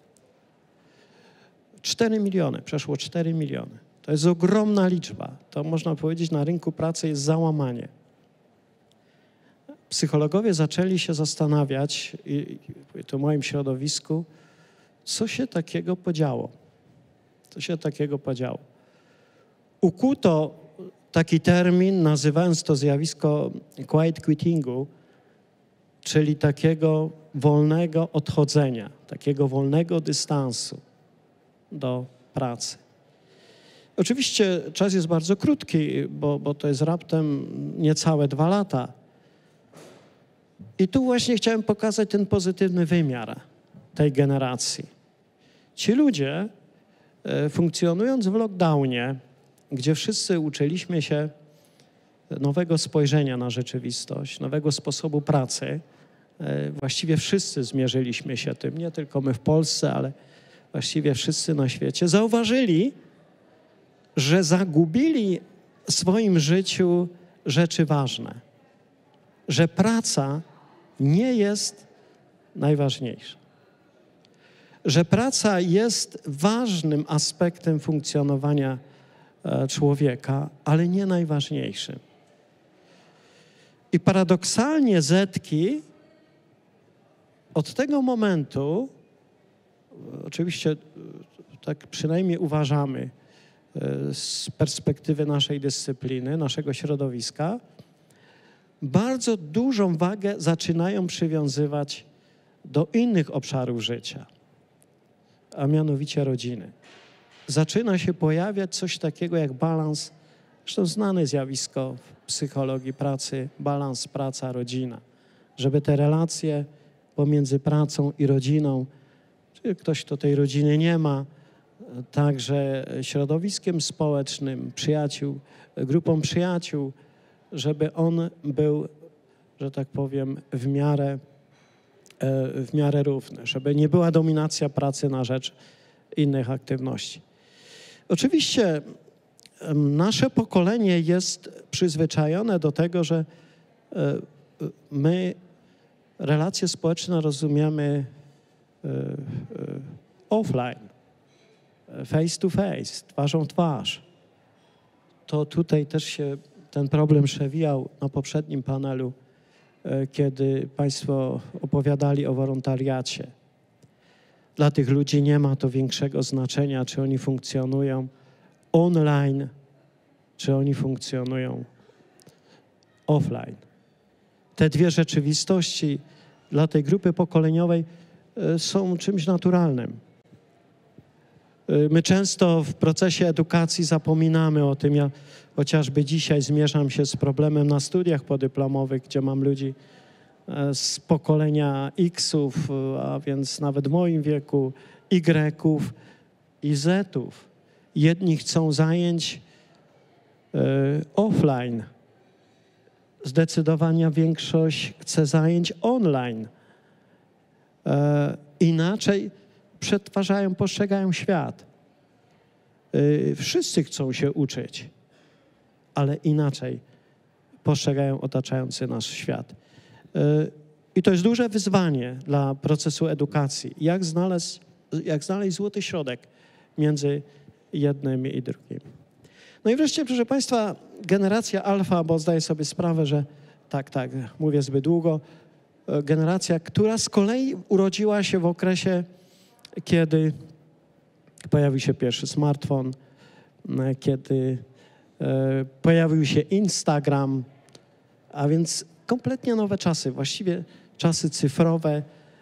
4 miliony, przeszło 4 miliony. To jest ogromna liczba. To można powiedzieć, na rynku pracy jest załamanie. Psychologowie zaczęli się zastanawiać, i to w moim środowisku, co się takiego podziało. Co się takiego podziało. Ukuto taki termin, nazywając to zjawisko quiet quittingu, czyli takiego wolnego odchodzenia, takiego wolnego dystansu do pracy. Oczywiście czas jest bardzo krótki, bo to jest raptem niecałe 2 lata. I tu właśnie chciałem pokazać ten pozytywny wymiar tej generacji. Ci ludzie, funkcjonując w lockdownie, gdzie wszyscy uczyliśmy się nowego spojrzenia na rzeczywistość, nowego sposobu pracy, właściwie wszyscy zmierzyliśmy się tym, nie tylko my w Polsce, ale właściwie wszyscy na świecie, zauważyli, że zagubili w swoim życiu rzeczy ważne, że praca nie jest najważniejsza, że praca jest ważnym aspektem funkcjonowania człowieka, ale nie najważniejszym. I paradoksalnie Zetki od tego momentu, oczywiście tak przynajmniej uważamy z perspektywy naszej dyscypliny, naszego środowiska, bardzo dużą wagę zaczynają przywiązywać do innych obszarów życia, a mianowicie rodziny. Zaczyna się pojawiać coś takiego jak balans, zresztą znane zjawisko w psychologii pracy, balans praca-rodzina. Żeby te relacje pomiędzy pracą i rodziną, czy ktoś, kto tej rodziny nie ma, także środowiskiem społecznym, przyjaciół, grupą przyjaciół, żeby on był, że tak powiem, w miarę równy, żeby nie była dominacja pracy na rzecz innych aktywności. Oczywiście nasze pokolenie jest przyzwyczajone do tego, że my relacje społeczne rozumiemy offline, face to face, twarzą w twarz. To tutaj też się ten problem przewijał na poprzednim panelu, kiedy Państwo opowiadali o wolontariacie. Dla tych ludzi nie ma to większego znaczenia, czy oni funkcjonują online, czy oni funkcjonują offline. Te dwie rzeczywistości dla tej grupy pokoleniowej są czymś naturalnym. My często w procesie edukacji zapominamy o tym. Ja chociażby dzisiaj zmierzam się z problemem na studiach podyplomowych, gdzie mam ludzi z pokolenia X-ów, a więc nawet w moim wieku, Y-ów i Z-ów. Jedni chcą zajęć offline. Zdecydowania większość chce zajęć online. Inaczej postrzegają świat. Wszyscy chcą się uczyć, ale inaczej postrzegają otaczający nas świat. I to jest duże wyzwanie dla procesu edukacji. Jak znaleźć złoty środek między jednym i drugim. No i wreszcie, proszę Państwa, generacja alfa, bo zdaję sobie sprawę, że tak, mówię zbyt długo, generacja, która z kolei urodziła się w okresie, kiedy pojawił się pierwszy smartfon, kiedy pojawił się Instagram, a więc kompletnie nowe czasy, właściwie czasy cyfrowe.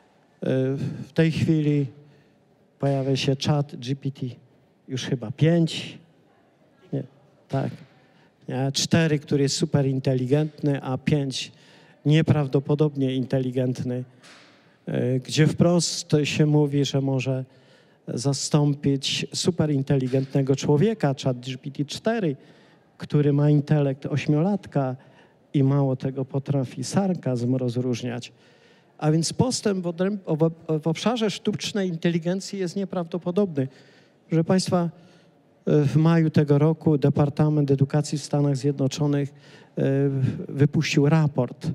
W tej chwili pojawia się czat GPT, już chyba 5, nie, tak, nie, 4, który jest super inteligentny, a 5 nieprawdopodobnie inteligentny, gdzie wprost się mówi, że może zastąpić superinteligentnego człowieka, ChatGPT-4, który ma intelekt 8-latka i mało tego potrafi sarkazm rozróżniać. A więc postęp w obszarze sztucznej inteligencji jest nieprawdopodobny. Proszę Państwa, w maju tego roku Departament Edukacji w Stanach Zjednoczonych wypuścił raport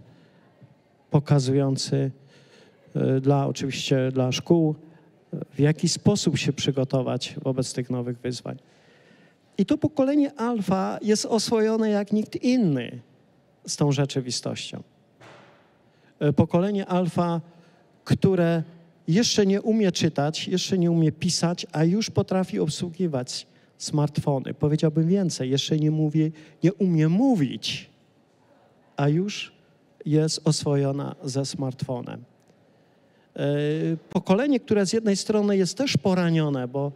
pokazujący oczywiście dla szkół, w jaki sposób się przygotować wobec tych nowych wyzwań. I to pokolenie alfa jest oswojone jak nikt inny z tą rzeczywistością. Pokolenie alfa, które jeszcze nie umie czytać, jeszcze nie umie pisać, a już potrafi obsługiwać smartfony. Powiedziałbym więcej, jeszcze nie umie mówić, a już jest oswojona ze smartfonem. Pokolenie, które z jednej strony jest też poranione, bo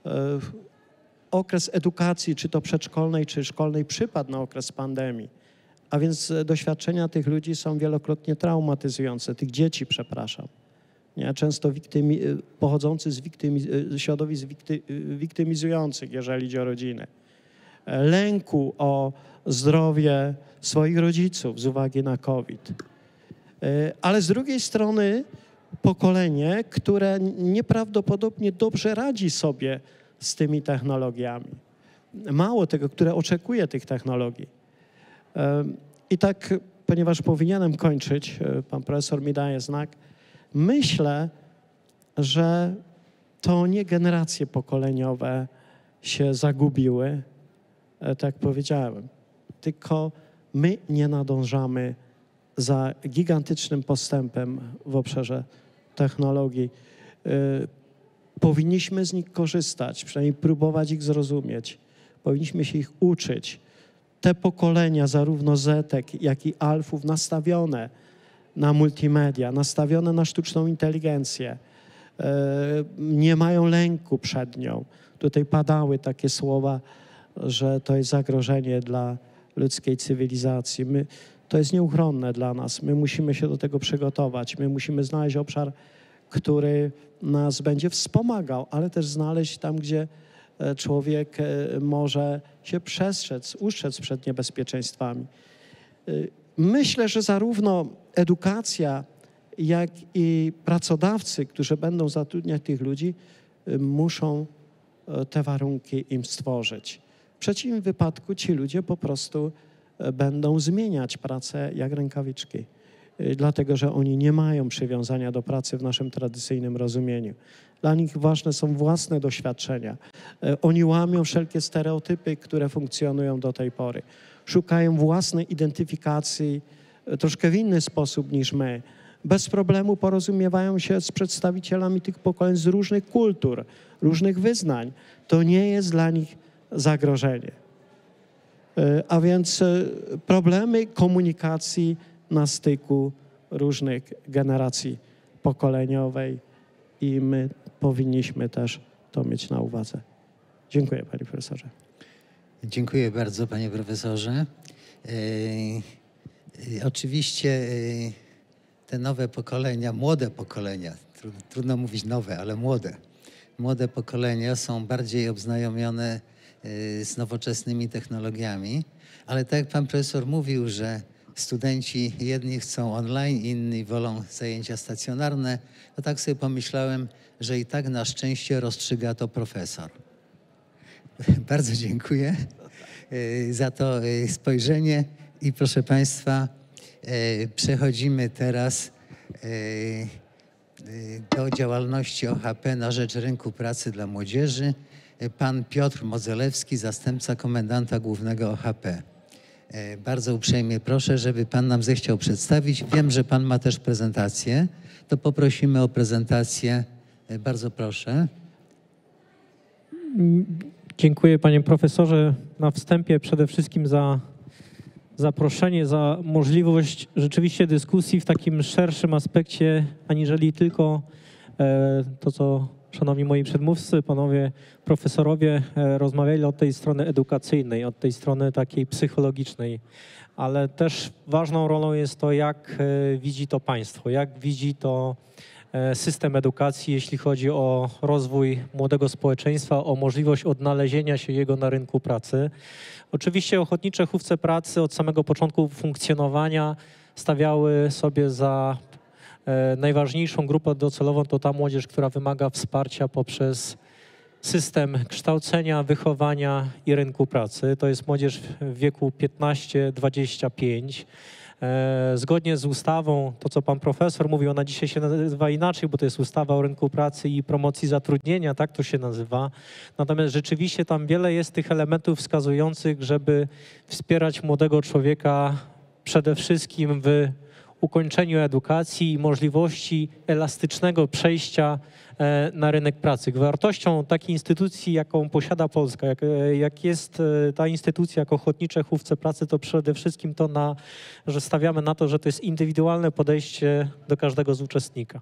okres edukacji, czy to przedszkolnej, czy szkolnej, przypadł na okres pandemii. A więc doświadczenia tych ludzi są wielokrotnie traumatyzujące, tych dzieci, przepraszam. Nie? Często pochodzący z środowisk wiktymizujących, jeżeli idzie o rodzinę. Lęku o zdrowie swoich rodziców z uwagi na COVID. Ale z drugiej strony pokolenie, które nieprawdopodobnie dobrze radzi sobie z tymi technologiami. Mało tego, które oczekuje tych technologii. I tak, ponieważ powinienem kończyć, pan profesor mi daje znak, myślę, że to nie generacje pokoleniowe się zagubiły, tak jak powiedziałem, tylko my nie nadążamy za gigantycznym postępem w obszarze technologii. Powinniśmy z nich korzystać, przynajmniej próbować ich zrozumieć, powinniśmy się ich uczyć. Te pokolenia, zarówno Zetek, jak i Alfów, nastawione na multimedia, nastawione na sztuczną inteligencję, nie mają lęku przed nią. Tutaj padały takie słowa, że to jest zagrożenie dla ludzkiej cywilizacji. To jest nieuchronne dla nas. My musimy się do tego przygotować. My musimy znaleźć obszar, który nas będzie wspomagał, ale też znaleźć tam, gdzie człowiek może się ustrzec przed niebezpieczeństwami. Myślę, że zarówno edukacja, jak i pracodawcy, którzy będą zatrudniać tych ludzi, muszą te warunki im stworzyć. W przeciwnym wypadku ci ludzie po prostu będą zmieniać pracę jak rękawiczki, dlatego że oni nie mają przywiązania do pracy w naszym tradycyjnym rozumieniu. Dla nich ważne są własne doświadczenia. Oni łamią wszelkie stereotypy, które funkcjonują do tej pory. Szukają własnej identyfikacji troszkę w inny sposób niż my. Bez problemu porozumiewają się z przedstawicielami tych pokoleń z różnych kultur, różnych wyznań. To nie jest dla nich zagrożenie. A więc problemy komunikacji na styku różnych generacji pokoleniowej i my powinniśmy też to mieć na uwadze. Dziękuję, panie profesorze. Dziękuję bardzo, panie profesorze. Oczywiście te nowe pokolenia, młode pokolenia, trudno mówić nowe, ale młode pokolenia są bardziej obznajomione z nowoczesnymi technologiami, ale tak jak pan profesor mówił, że studenci jedni chcą online, inni wolą zajęcia stacjonarne, to tak sobie pomyślałem, że i tak na szczęście rozstrzyga to profesor. Bardzo dziękuję za to spojrzenie i proszę państwa, przechodzimy teraz do działalności OHP na rzecz rynku pracy dla młodzieży. Pan Piotr Modzelewski, zastępca komendanta głównego OHP. Bardzo uprzejmie proszę, żeby pan nam zechciał przedstawić. Wiem, że pan ma też prezentację, to poprosimy o prezentację. Bardzo proszę. Dziękuję, panie profesorze, na wstępie przede wszystkim za zaproszenie, za możliwość rzeczywiście dyskusji w takim szerszym aspekcie, aniżeli tylko to, co szanowni moi przedmówcy, panowie profesorowie rozmawiali od tej strony edukacyjnej, od tej strony takiej psychologicznej, ale też ważną rolą jest to, jak widzi to państwo, jak widzi to system edukacji, jeśli chodzi o rozwój młodego społeczeństwa, o możliwość odnalezienia się jego na rynku pracy. Oczywiście ochotnicze hufce pracy od samego początku funkcjonowania stawiały sobie za najważniejszą grupę docelową to ta młodzież, która wymaga wsparcia poprzez system kształcenia, wychowania i rynku pracy. To jest młodzież w wieku 15-25. Zgodnie z ustawą, to co pan profesor mówił, ona dzisiaj się nazywa inaczej, bo to jest ustawa o rynku pracy i promocji zatrudnienia, tak to się nazywa. Natomiast rzeczywiście tam wiele jest tych elementów wskazujących, żeby wspierać młodego człowieka przede wszystkim w ukończeniu edukacji i możliwości elastycznego przejścia na rynek pracy. Wartością takiej instytucji, jaką posiada Polska, jak jest ta instytucja jako ochotnicze hufce pracy, to przede wszystkim to, że stawiamy na to, że to jest indywidualne podejście do każdego z uczestnika.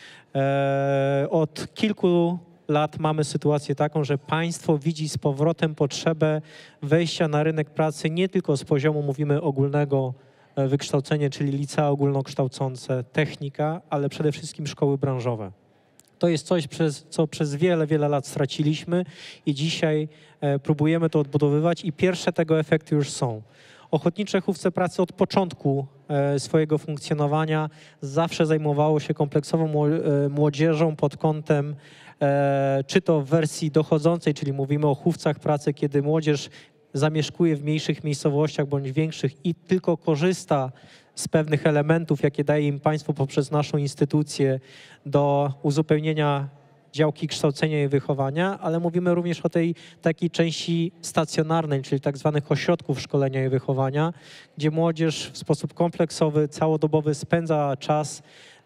Od kilku lat mamy sytuację taką, że państwo widzi z powrotem potrzebę wejścia na rynek pracy nie tylko z poziomu, mówimy, ogólnego wykształcenie, czyli licea ogólnokształcące, technika, ale przede wszystkim szkoły branżowe. To jest coś, co przez wiele, wiele lat straciliśmy i dzisiaj próbujemy to odbudowywać i pierwsze tego efekty już są. Ochotnicze hufce pracy od początku swojego funkcjonowania zawsze zajmowało się kompleksową młodzieżą pod kątem czy to w wersji dochodzącej, czyli mówimy o hufcach pracy, kiedy młodzież zamieszkuje w mniejszych miejscowościach bądź większych i tylko korzysta z pewnych elementów, jakie daje im państwo poprzez naszą instytucję do uzupełnienia działki kształcenia i wychowania, ale mówimy również o tej takiej części stacjonarnej, czyli tak zwanych ośrodków szkolenia i wychowania, gdzie młodzież w sposób kompleksowy, całodobowy spędza czas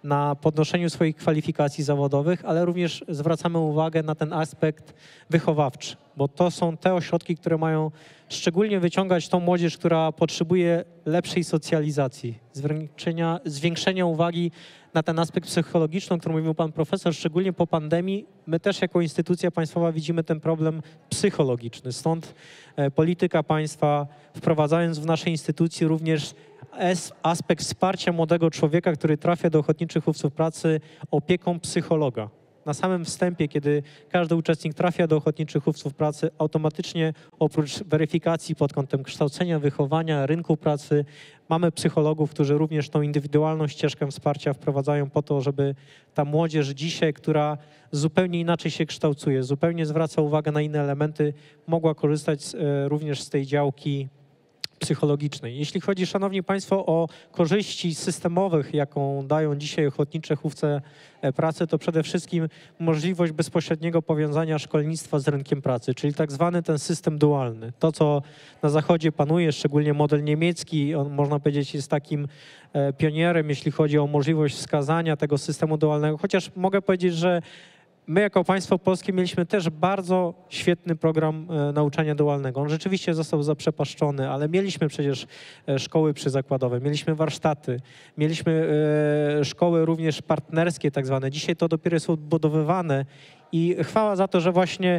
na podnoszeniu swoich kwalifikacji zawodowych, ale również zwracamy uwagę na ten aspekt wychowawczy, bo to są te ośrodki, które mają szczególnie wyciągać tą młodzież, która potrzebuje lepszej socjalizacji, zwiększenia uwagi na ten aspekt psychologiczny, o którym mówił pan profesor, szczególnie po pandemii. My też jako instytucja państwowa widzimy ten problem psychologiczny. Stąd polityka państwa, wprowadzając w naszej instytucji również aspekt wsparcia młodego człowieka, który trafia do ochotniczych hufców pracy, opieką psychologa. Na samym wstępie, kiedy każdy uczestnik trafia do ochotniczych hufców pracy, automatycznie oprócz weryfikacji pod kątem kształcenia, wychowania, rynku pracy, mamy psychologów, którzy również tą indywidualną ścieżkę wsparcia wprowadzają po to, żeby ta młodzież dzisiaj, która zupełnie inaczej się kształtuje, zupełnie zwraca uwagę na inne elementy, mogła korzystać również z tej działki psychologicznej. Jeśli chodzi, szanowni państwo, o korzyści systemowych, jaką dają dzisiaj ochotnicze hufce pracy, to przede wszystkim możliwość bezpośredniego powiązania szkolnictwa z rynkiem pracy, czyli tak zwany ten system dualny. To, co na Zachodzie panuje, szczególnie model niemiecki, on można powiedzieć jest takim pionierem, jeśli chodzi o możliwość wskazania tego systemu dualnego, chociaż mogę powiedzieć, że my jako państwo polskie mieliśmy też bardzo świetny program nauczania dualnego. On rzeczywiście został zaprzepaszczony, ale mieliśmy przecież szkoły przyzakładowe, mieliśmy warsztaty, mieliśmy szkoły również partnerskie tak zwane. Dzisiaj to dopiero jest odbudowywane i chwała za to, że właśnie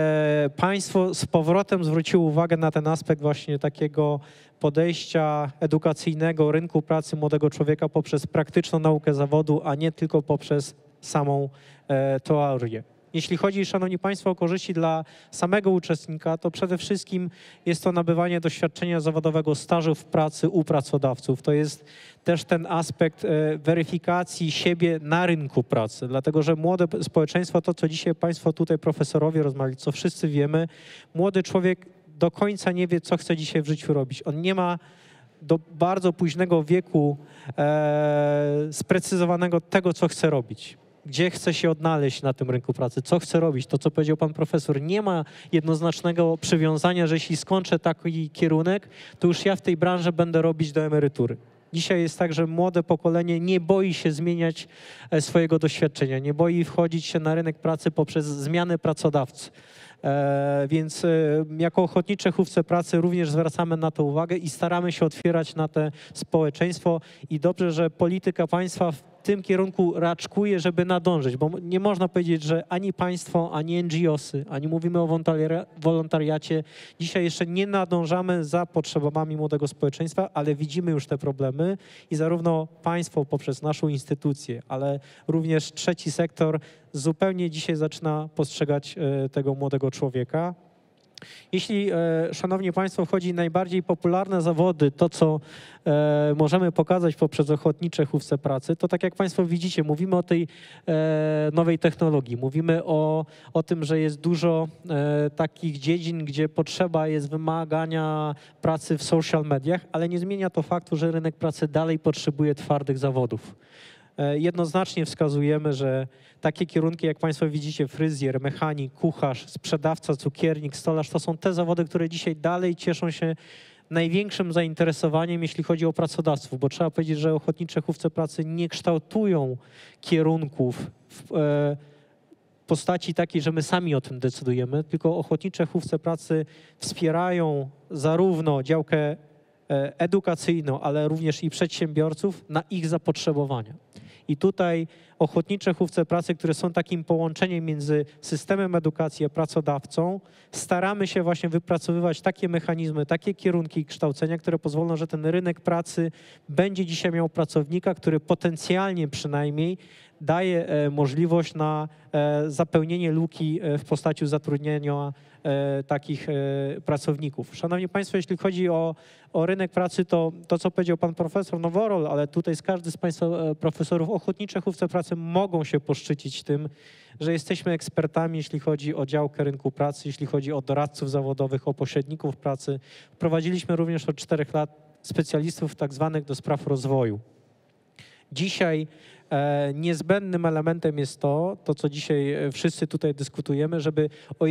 państwo z powrotem zwróciło uwagę na ten aspekt właśnie takiego podejścia edukacyjnego rynku pracy młodego człowieka poprzez praktyczną naukę zawodu, a nie tylko poprzez samą teorię. Jeśli chodzi, szanowni państwo, o korzyści dla samego uczestnika, to przede wszystkim jest to nabywanie doświadczenia zawodowego, stażu w pracy u pracodawców. To jest też ten aspekt weryfikacji siebie na rynku pracy, dlatego że młode społeczeństwo, to co dzisiaj państwo tutaj profesorowie rozmawiali, co wszyscy wiemy, młody człowiek do końca nie wie, co chce dzisiaj w życiu robić. On nie ma do bardzo późnego wieku sprecyzowanego tego, co chce robić. Gdzie chce się odnaleźć na tym rynku pracy, co chce robić, to co powiedział pan profesor. Nie ma jednoznacznego przywiązania, że jeśli skończę taki kierunek, to już ja w tej branży będę robić do emerytury. Dzisiaj jest tak, że młode pokolenie nie boi się zmieniać swojego doświadczenia, nie boi wchodzić się na rynek pracy poprzez zmianę pracodawcy. Więc jako ochotnicze hufce pracy również zwracamy na to uwagę i staramy się otwierać na to społeczeństwo i dobrze, że polityka państwa w tym kierunku raczkuje, żeby nadążyć, bo nie można powiedzieć, że ani państwo, ani NGO-sy, ani mówimy o wolontariacie, dzisiaj jeszcze nie nadążamy za potrzebami młodego społeczeństwa, ale widzimy już te problemy i zarówno państwo poprzez naszą instytucję, ale również trzeci sektor zupełnie dzisiaj zaczyna postrzegać tego młodego człowieka. Jeśli, szanowni państwo, wchodzi najbardziej popularne zawody, to co możemy pokazać poprzez ochotnicze hufce pracy, to tak jak państwo widzicie, mówimy o tej nowej technologii, mówimy o tym, że jest dużo takich dziedzin, gdzie potrzeba jest wymagania pracy w social mediach, ale nie zmienia to faktu, że rynek pracy dalej potrzebuje twardych zawodów. Jednoznacznie wskazujemy, że takie kierunki, jak państwo widzicie, fryzjer, mechanik, kucharz, sprzedawca, cukiernik, stolarz, to są te zawody, które dzisiaj dalej cieszą się największym zainteresowaniem, jeśli chodzi o pracodawców, bo trzeba powiedzieć, że ochotnicze hufce pracy nie kształtują kierunków w postaci takiej, że my sami o tym decydujemy, tylko ochotnicze hufce pracy wspierają zarówno działkę edukacyjną, ale również i przedsiębiorców na ich zapotrzebowania. I tutaj ochotnicze hufce pracy, które są takim połączeniem między systemem edukacji a pracodawcą, staramy się właśnie wypracowywać takie mechanizmy, takie kierunki kształcenia, które pozwolą, że ten rynek pracy będzie dzisiaj miał pracownika, który potencjalnie przynajmniej daje możliwość na zapełnienie luki w postaci zatrudnienia takich pracowników. Szanowni państwo, jeśli chodzi o rynek pracy, to co powiedział pan profesor Noworol, ale tutaj każdy z państwa profesorów, ochotnicze hufce pracy mogą się poszczycić tym, że jesteśmy ekspertami, jeśli chodzi o działkę rynku pracy, jeśli chodzi o doradców zawodowych, o pośredników pracy. Wprowadziliśmy również od 4 lat specjalistów tak zwanych do spraw rozwoju. Dzisiaj niezbędnym elementem jest to, co dzisiaj wszyscy tutaj dyskutujemy, żeby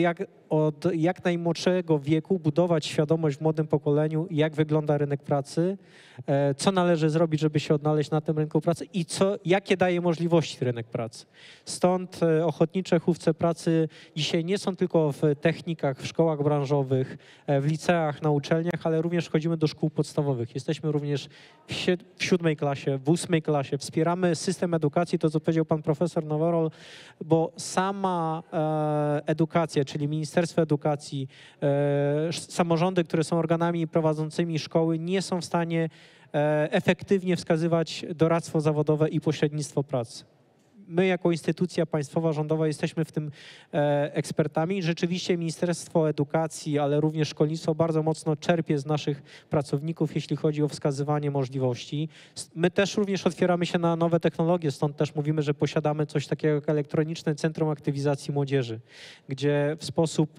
od jak najmłodszego wieku budować świadomość w młodym pokoleniu, jak wygląda rynek pracy, co należy zrobić, żeby się odnaleźć na tym rynku pracy i jakie daje możliwości rynek pracy. Stąd ochotnicze chówce pracy dzisiaj nie są tylko w technikach, w szkołach branżowych, w liceach, na uczelniach, ale również wchodzimy do szkół podstawowych. Jesteśmy również w 7. klasie, w 8. klasie. Wspieramy system edukacji, to co powiedział pan profesor Naworol, bo sama edukacja, czyli Ministerstwo Edukacji, samorządy, które są organami prowadzącymi szkoły, nie są w stanie efektywnie wskazywać doradztwo zawodowe i pośrednictwo pracy. My jako instytucja państwowa, rządowa jesteśmy w tym ekspertami. Rzeczywiście Ministerstwo Edukacji, ale również szkolnictwo bardzo mocno czerpie z naszych pracowników, jeśli chodzi o wskazywanie możliwości. My też również otwieramy się na nowe technologie, stąd też mówimy, że posiadamy coś takiego jak Elektroniczne Centrum Aktywizacji Młodzieży, gdzie w sposób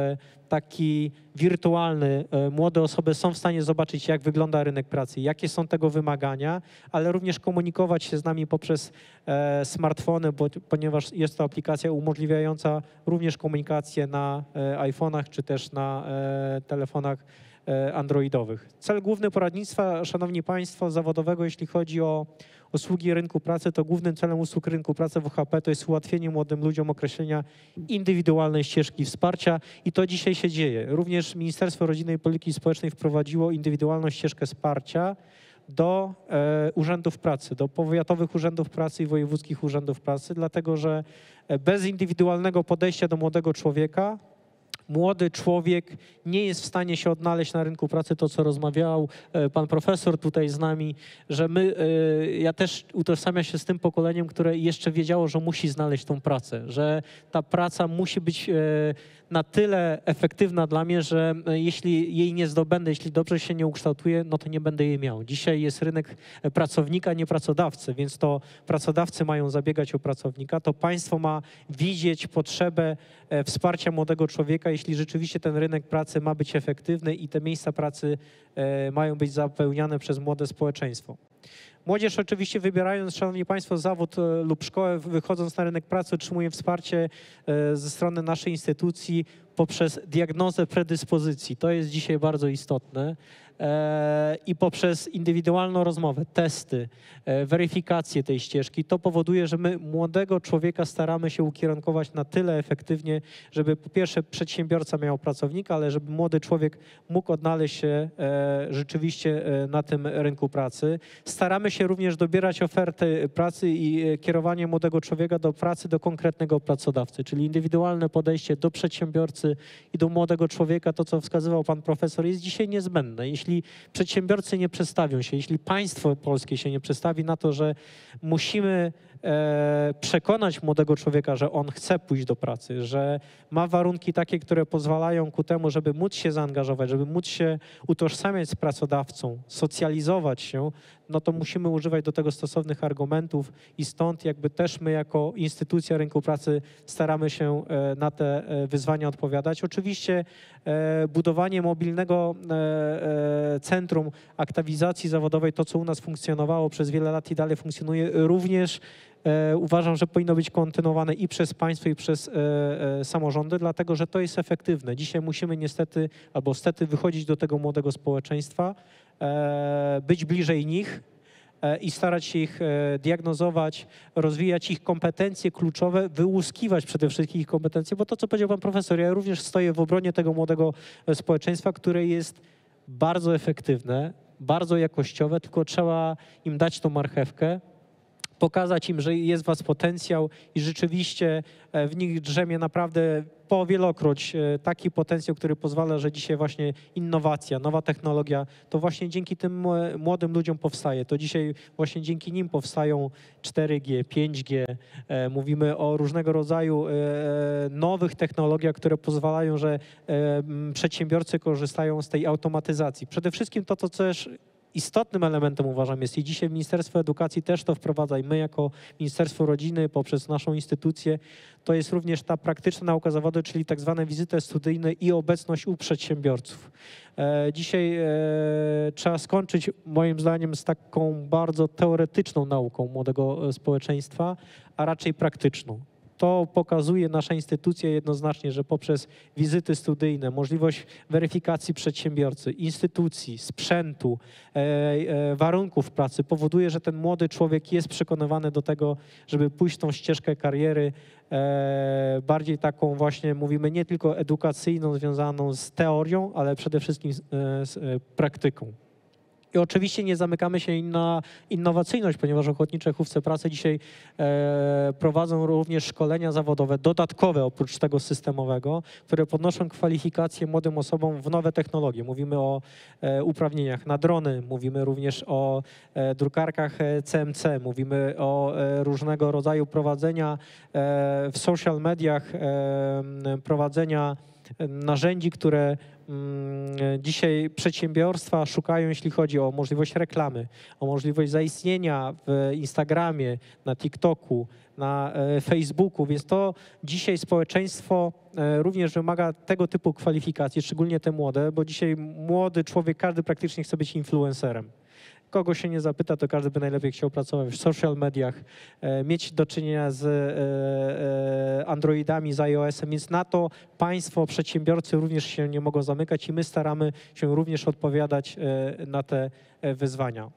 taki wirtualny młode osoby są w stanie zobaczyć, jak wygląda rynek pracy, jakie są tego wymagania, ale również komunikować się z nami poprzez smartfony, ponieważ jest to aplikacja umożliwiająca również komunikację na iPhone'ach czy też na telefonach androidowych. Cel główny poradnictwa, szanowni państwo, zawodowego, jeśli chodzi o usługi rynku pracy, to głównym celem usług rynku pracy w OHP to jest ułatwienie młodym ludziom określenia indywidualnej ścieżki wsparcia i to dzisiaj się dzieje. Również Ministerstwo Rodziny i Polityki Społecznej wprowadziło indywidualną ścieżkę wsparcia do urzędów pracy, do powiatowych urzędów pracy i wojewódzkich urzędów pracy, dlatego że bez indywidualnego podejścia do młodego człowieka młody człowiek nie jest w stanie się odnaleźć na rynku pracy, to co rozmawiał pan profesor tutaj z nami, że ja też utożsamiam się z tym pokoleniem, które jeszcze wiedziało, że musi znaleźć tą pracę, że ta praca musi być na tyle efektywna dla mnie, że jeśli jej nie zdobędę, jeśli dobrze się nie ukształtuję, no to nie będę jej miał. Dzisiaj jest rynek pracownika, nie pracodawcy, więc to pracodawcy mają zabiegać o pracownika, to państwo ma widzieć potrzebę wsparcia młodego człowieka, jeśli rzeczywiście ten rynek pracy ma być efektywny i te miejsca pracy mają być zapełniane przez młode społeczeństwo. Młodzież oczywiście wybierając, szanowni państwo, zawód lub szkołę, wychodząc na rynek pracy, otrzymuje wsparcie ze strony naszej instytucji poprzez diagnozę predyspozycji. To jest dzisiaj bardzo istotne. I poprzez indywidualną rozmowę, testy, weryfikację tej ścieżki, to powoduje, że my młodego człowieka staramy się ukierunkować na tyle efektywnie, żeby po pierwsze przedsiębiorca miał pracownika, ale żeby młody człowiek mógł odnaleźć się rzeczywiście na tym rynku pracy. Staramy się również dobierać oferty pracy i kierowanie młodego człowieka do pracy do konkretnego pracodawcy, czyli indywidualne podejście do przedsiębiorcy i do młodego człowieka, to co wskazywał pan profesor, jest dzisiaj niezbędne. Jeśli przedsiębiorcy nie przestawią się, jeśli państwo polskie się nie przestawi na to, że musimy przekonać młodego człowieka, że on chce pójść do pracy, że ma warunki takie, które pozwalają ku temu, żeby móc się zaangażować, żeby móc się utożsamiać z pracodawcą, socjalizować się, no to musimy używać do tego stosownych argumentów i stąd jakby też my jako instytucja rynku pracy staramy się na te wyzwania odpowiadać. Oczywiście budowanie mobilnego centrum aktywizacji zawodowej, to co u nas funkcjonowało przez wiele lat i dalej funkcjonuje, również uważam, że powinno być kontynuowane i przez państwo, i przez samorządy, dlatego że to jest efektywne. Dzisiaj musimy niestety, albo stety wychodzić do tego młodego społeczeństwa, być bliżej nich i starać się ich diagnozować, rozwijać ich kompetencje kluczowe, wyłuskiwać przede wszystkim ich kompetencje, bo to, co powiedział pan profesor, ja również stoję w obronie tego młodego społeczeństwa, które jest bardzo efektywne, bardzo jakościowe, tylko trzeba im dać tą marchewkę, pokazać im, że jest w was potencjał i rzeczywiście w nich drzemie naprawdę powielokroć taki potencjał, który pozwala, że dzisiaj właśnie innowacja, nowa technologia, to właśnie dzięki tym młodym ludziom powstaje. To dzisiaj właśnie dzięki nim powstają 4G, 5G. Mówimy o różnego rodzaju nowych technologiach, które pozwalają, że przedsiębiorcy korzystają z tej automatyzacji. Przede wszystkim to, co też istotnym elementem uważam jest i dzisiaj Ministerstwo Edukacji też to wprowadza i my jako Ministerstwo Rodziny poprzez naszą instytucję, to jest również ta praktyczna nauka zawodu, czyli tak zwane wizyty studyjne i obecność u przedsiębiorców. Dzisiaj trzeba skończyć moim zdaniem z taką bardzo teoretyczną nauką młodego społeczeństwa, a raczej praktyczną. To pokazuje nasza instytucja jednoznacznie, że poprzez wizyty studyjne, możliwość weryfikacji przedsiębiorcy, instytucji, sprzętu, warunków pracy powoduje, że ten młody człowiek jest przekonywany do tego, żeby pójść tą ścieżkę kariery bardziej taką właśnie, mówimy, nie tylko edukacyjną, związaną z teorią, ale przede wszystkim z praktyką. I oczywiście nie zamykamy się na innowacyjność, ponieważ Ochotnicze Hufce Pracy dzisiaj prowadzą również szkolenia zawodowe dodatkowe oprócz tego systemowego, które podnoszą kwalifikacje młodym osobom w nowe technologie. Mówimy o uprawnieniach na drony, mówimy również o drukarkach CMC, mówimy o różnego rodzaju prowadzenia w social mediach, prowadzenia narzędzi, które dzisiaj przedsiębiorstwa szukają, jeśli chodzi o możliwość reklamy, o możliwość zaistnienia w Instagramie, na TikToku, na Facebooku, więc to dzisiaj społeczeństwo również wymaga tego typu kwalifikacji, szczególnie te młode, bo dzisiaj młody człowiek, każdy praktycznie chce być influencerem. Kogo się nie zapyta, to każdy by najlepiej chciał pracować w social mediach, mieć do czynienia z Androidami, z iOS-em, więc na to państwo, przedsiębiorcy również się nie mogą zamykać i my staramy się również odpowiadać na te wyzwania.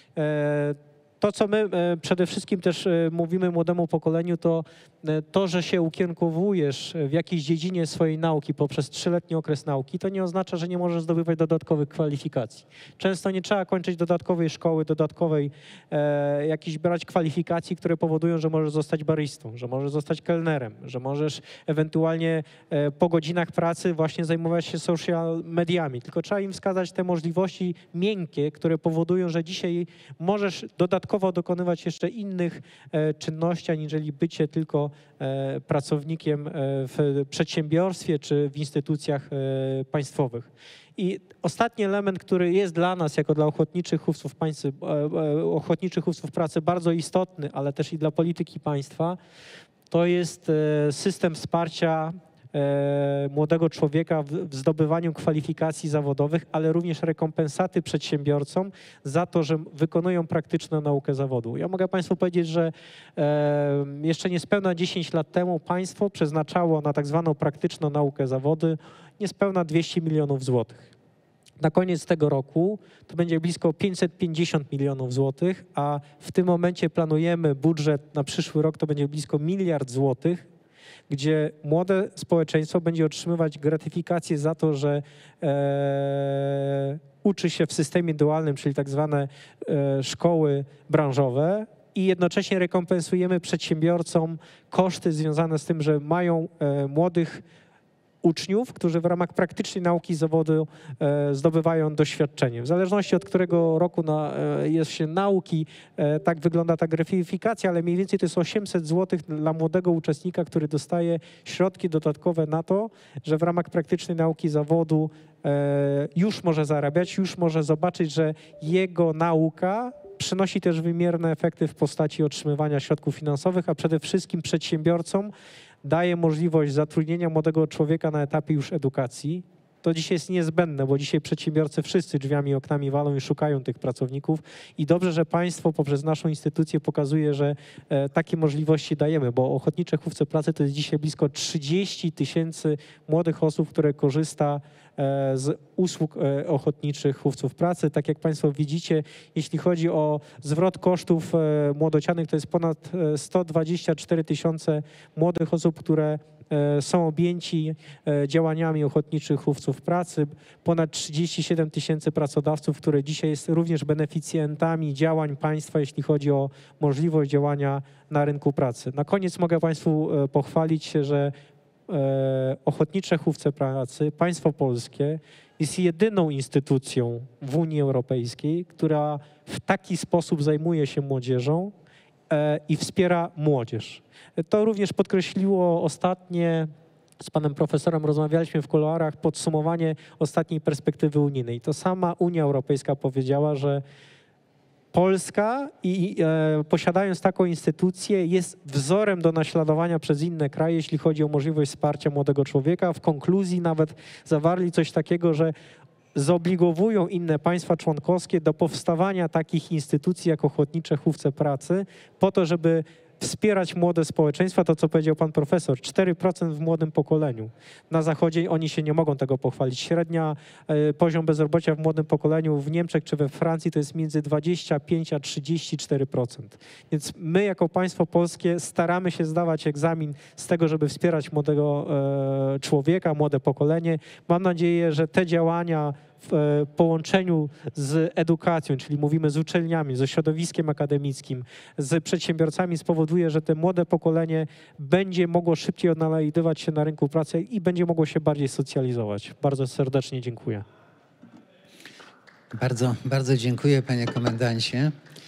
To, co my przede wszystkim też mówimy młodemu pokoleniu, to, że się ukierunkowujesz w jakiejś dziedzinie swojej nauki poprzez 3-letni okres nauki, to nie oznacza, że nie możesz zdobywać dodatkowych kwalifikacji. Często nie trzeba kończyć dodatkowej szkoły, dodatkowej jakiejś brać kwalifikacji, które powodują, że możesz zostać baristą, że możesz zostać kelnerem, że możesz ewentualnie po godzinach pracy właśnie zajmować się social mediami. Tylko trzeba im wskazać te możliwości miękkie, które powodują, że dzisiaj możesz dodatkowo dokonywać jeszcze innych czynności, aniżeli bycie tylko pracownikiem w przedsiębiorstwie czy w instytucjach państwowych. I ostatni element, który jest dla nas, jako dla Ochotniczych Hufców Pracy bardzo istotny, ale też i dla polityki państwa, to jest system wsparcia młodego człowieka w zdobywaniu kwalifikacji zawodowych, ale również rekompensaty przedsiębiorcom za to, że wykonują praktyczną naukę zawodu. Ja mogę Państwu powiedzieć, że jeszcze niespełna 10 lat temu państwo przeznaczało na tak zwaną praktyczną naukę zawodu niespełna 200 milionów złotych. Na koniec tego roku to będzie blisko 550 milionów złotych, a w tym momencie planujemy budżet na przyszły rok, to będzie blisko 1 miliard złotych, gdzie młode społeczeństwo będzie otrzymywać gratyfikację za to, że uczy się w systemie dualnym, czyli tak zwane szkoły branżowe, i jednocześnie rekompensujemy przedsiębiorcom koszty związane z tym, że mają młodych uczniów, którzy w ramach praktycznej nauki zawodu zdobywają doświadczenie. W zależności od którego roku jest się nauki, tak wygląda ta gratyfikacja, ale mniej więcej to jest 800 zł dla młodego uczestnika, który dostaje środki dodatkowe na to, że w ramach praktycznej nauki zawodu już może zarabiać, już może zobaczyć, że jego nauka przynosi też wymierne efekty w postaci otrzymywania środków finansowych, a przede wszystkim przedsiębiorcom daje możliwość zatrudnienia młodego człowieka na etapie już edukacji. To dzisiaj jest niezbędne, bo dzisiaj przedsiębiorcy wszyscy drzwiami i oknami walą i szukają tych pracowników i dobrze, że państwo poprzez naszą instytucję pokazuje, że takie możliwości dajemy, bo Ochotnicze Hufce Pracy to jest dzisiaj blisko 30 000 młodych osób, które korzysta z usług Ochotniczych Hufców Pracy. Tak jak Państwo widzicie, jeśli chodzi o zwrot kosztów młodocianych, to jest ponad 124 000 młodych osób, które są objęci działaniami Ochotniczych Hufców Pracy. Ponad 37 000 pracodawców, które dzisiaj jest również beneficjentami działań państwa, jeśli chodzi o możliwość działania na rynku pracy. Na koniec mogę Państwu pochwalić się, że Ochotnicze Hufce Pracy, państwo polskie, jest jedyną instytucją w Unii Europejskiej, która w taki sposób zajmuje się młodzieżą i wspiera młodzież. To również podkreśliło ostatnie z panem profesorem rozmawialiśmy w kuluarach, podsumowanie ostatniej perspektywy unijnej. To sama Unia Europejska powiedziała, że Polska posiadając taką instytucję jest wzorem do naśladowania przez inne kraje, jeśli chodzi o możliwość wsparcia młodego człowieka. W konkluzji nawet zawarli coś takiego, że zobligowują inne państwa członkowskie do powstawania takich instytucji jak Ochotnicze Hufce Pracy po to, żeby wspierać młode społeczeństwa, to co powiedział pan profesor, 4% w młodym pokoleniu. Na Zachodzie oni się nie mogą tego pochwalić. Średnia poziom bezrobocia w młodym pokoleniu w Niemczech czy we Francji to jest między 25 a 34%. Więc my jako państwo polskie staramy się zdawać egzamin z tego, żeby wspierać młodego człowieka, młode pokolenie. Mam nadzieję, że te działania w połączeniu z edukacją, czyli mówimy z uczelniami, ze środowiskiem akademickim, z przedsiębiorcami spowoduje, że to młode pokolenie będzie mogło szybciej odnajdywać się na rynku pracy i będzie mogło się bardziej socjalizować. Bardzo serdecznie dziękuję. Bardzo dziękuję, panie komendancie.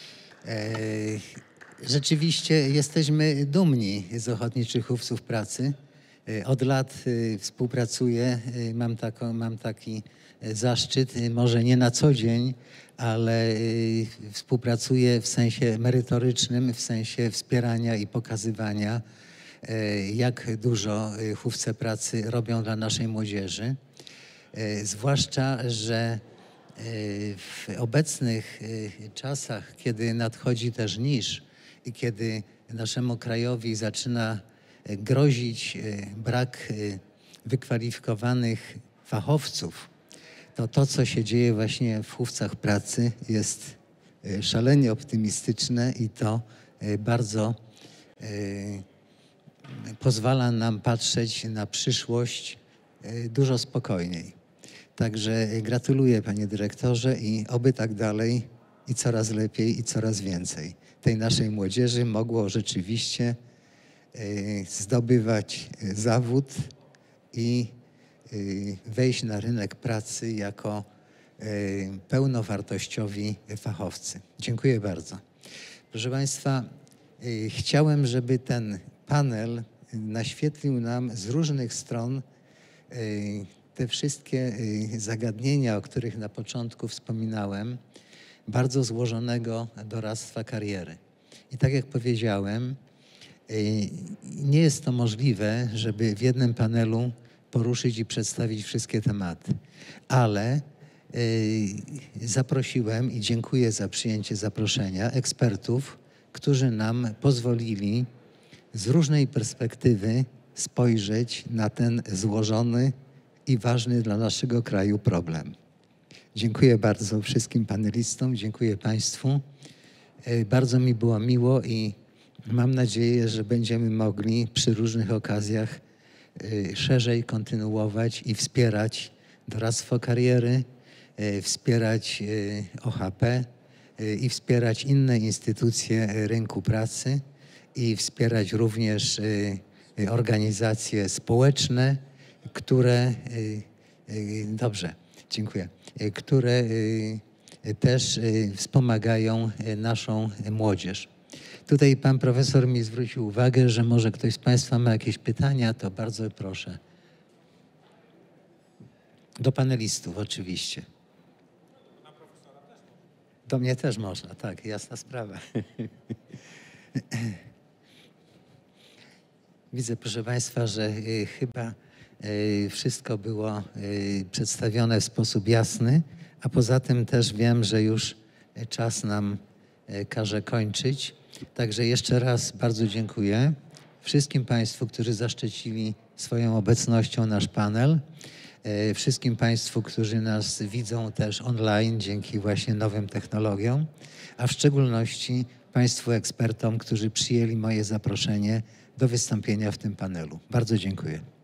Rzeczywiście jesteśmy dumni z Ochotniczych Hufców Pracy. Od lat współpracuję, mam taki zaszczyt, może nie na co dzień, ale współpracuję w sensie merytorycznym, w sensie wspierania i pokazywania, jak dużo Hufce Pracy robią dla naszej młodzieży. Zwłaszcza, że w obecnych czasach, kiedy nadchodzi też niż i kiedy naszemu krajowi zaczyna grozić brak wykwalifikowanych fachowców, to, co się dzieje właśnie w Hufcach Pracy, jest szalenie optymistyczne i to bardzo pozwala nam patrzeć na przyszłość dużo spokojniej. Także gratuluję, panie dyrektorze, i oby tak dalej i coraz lepiej i coraz więcej tej naszej młodzieży mogło rzeczywiście zdobywać zawód i wejść na rynek pracy jako pełnowartościowi fachowcy. Dziękuję bardzo. Proszę państwa, chciałem, żeby ten panel naświetlił nam z różnych stron te wszystkie zagadnienia, o których na początku wspominałem, bardzo złożonego doradztwa kariery. I tak jak powiedziałem, nie jest to możliwe, żeby w jednym panelu poruszyć i przedstawić wszystkie tematy, ale zaprosiłem i dziękuję za przyjęcie zaproszenia ekspertów, którzy nam pozwolili z różnej perspektywy spojrzeć na ten złożony i ważny dla naszego kraju problem. Dziękuję bardzo wszystkim panelistom, dziękuję państwu. Bardzo mi było miło i mam nadzieję, że będziemy mogli przy różnych okazjach szerzej kontynuować i wspierać doradztwo kariery, wspierać OHP i wspierać inne instytucje rynku pracy i wspierać również organizacje społeczne, które które też wspomagają naszą młodzież. Tutaj pan profesor mi zwrócił uwagę, że może ktoś z państwa ma jakieś pytania, to bardzo proszę. Do panelistów oczywiście. Do mnie też można, tak, jasna sprawa. Widzę, proszę państwa, że chyba wszystko było przedstawione w sposób jasny, a poza tym też wiem, że już czas nam każe kończyć. Także jeszcze raz bardzo dziękuję wszystkim państwu, którzy zaszczycili swoją obecnością nasz panel, wszystkim państwu, którzy nas widzą też online dzięki właśnie nowym technologiom, a w szczególności państwu ekspertom, którzy przyjęli moje zaproszenie do wystąpienia w tym panelu. Bardzo dziękuję.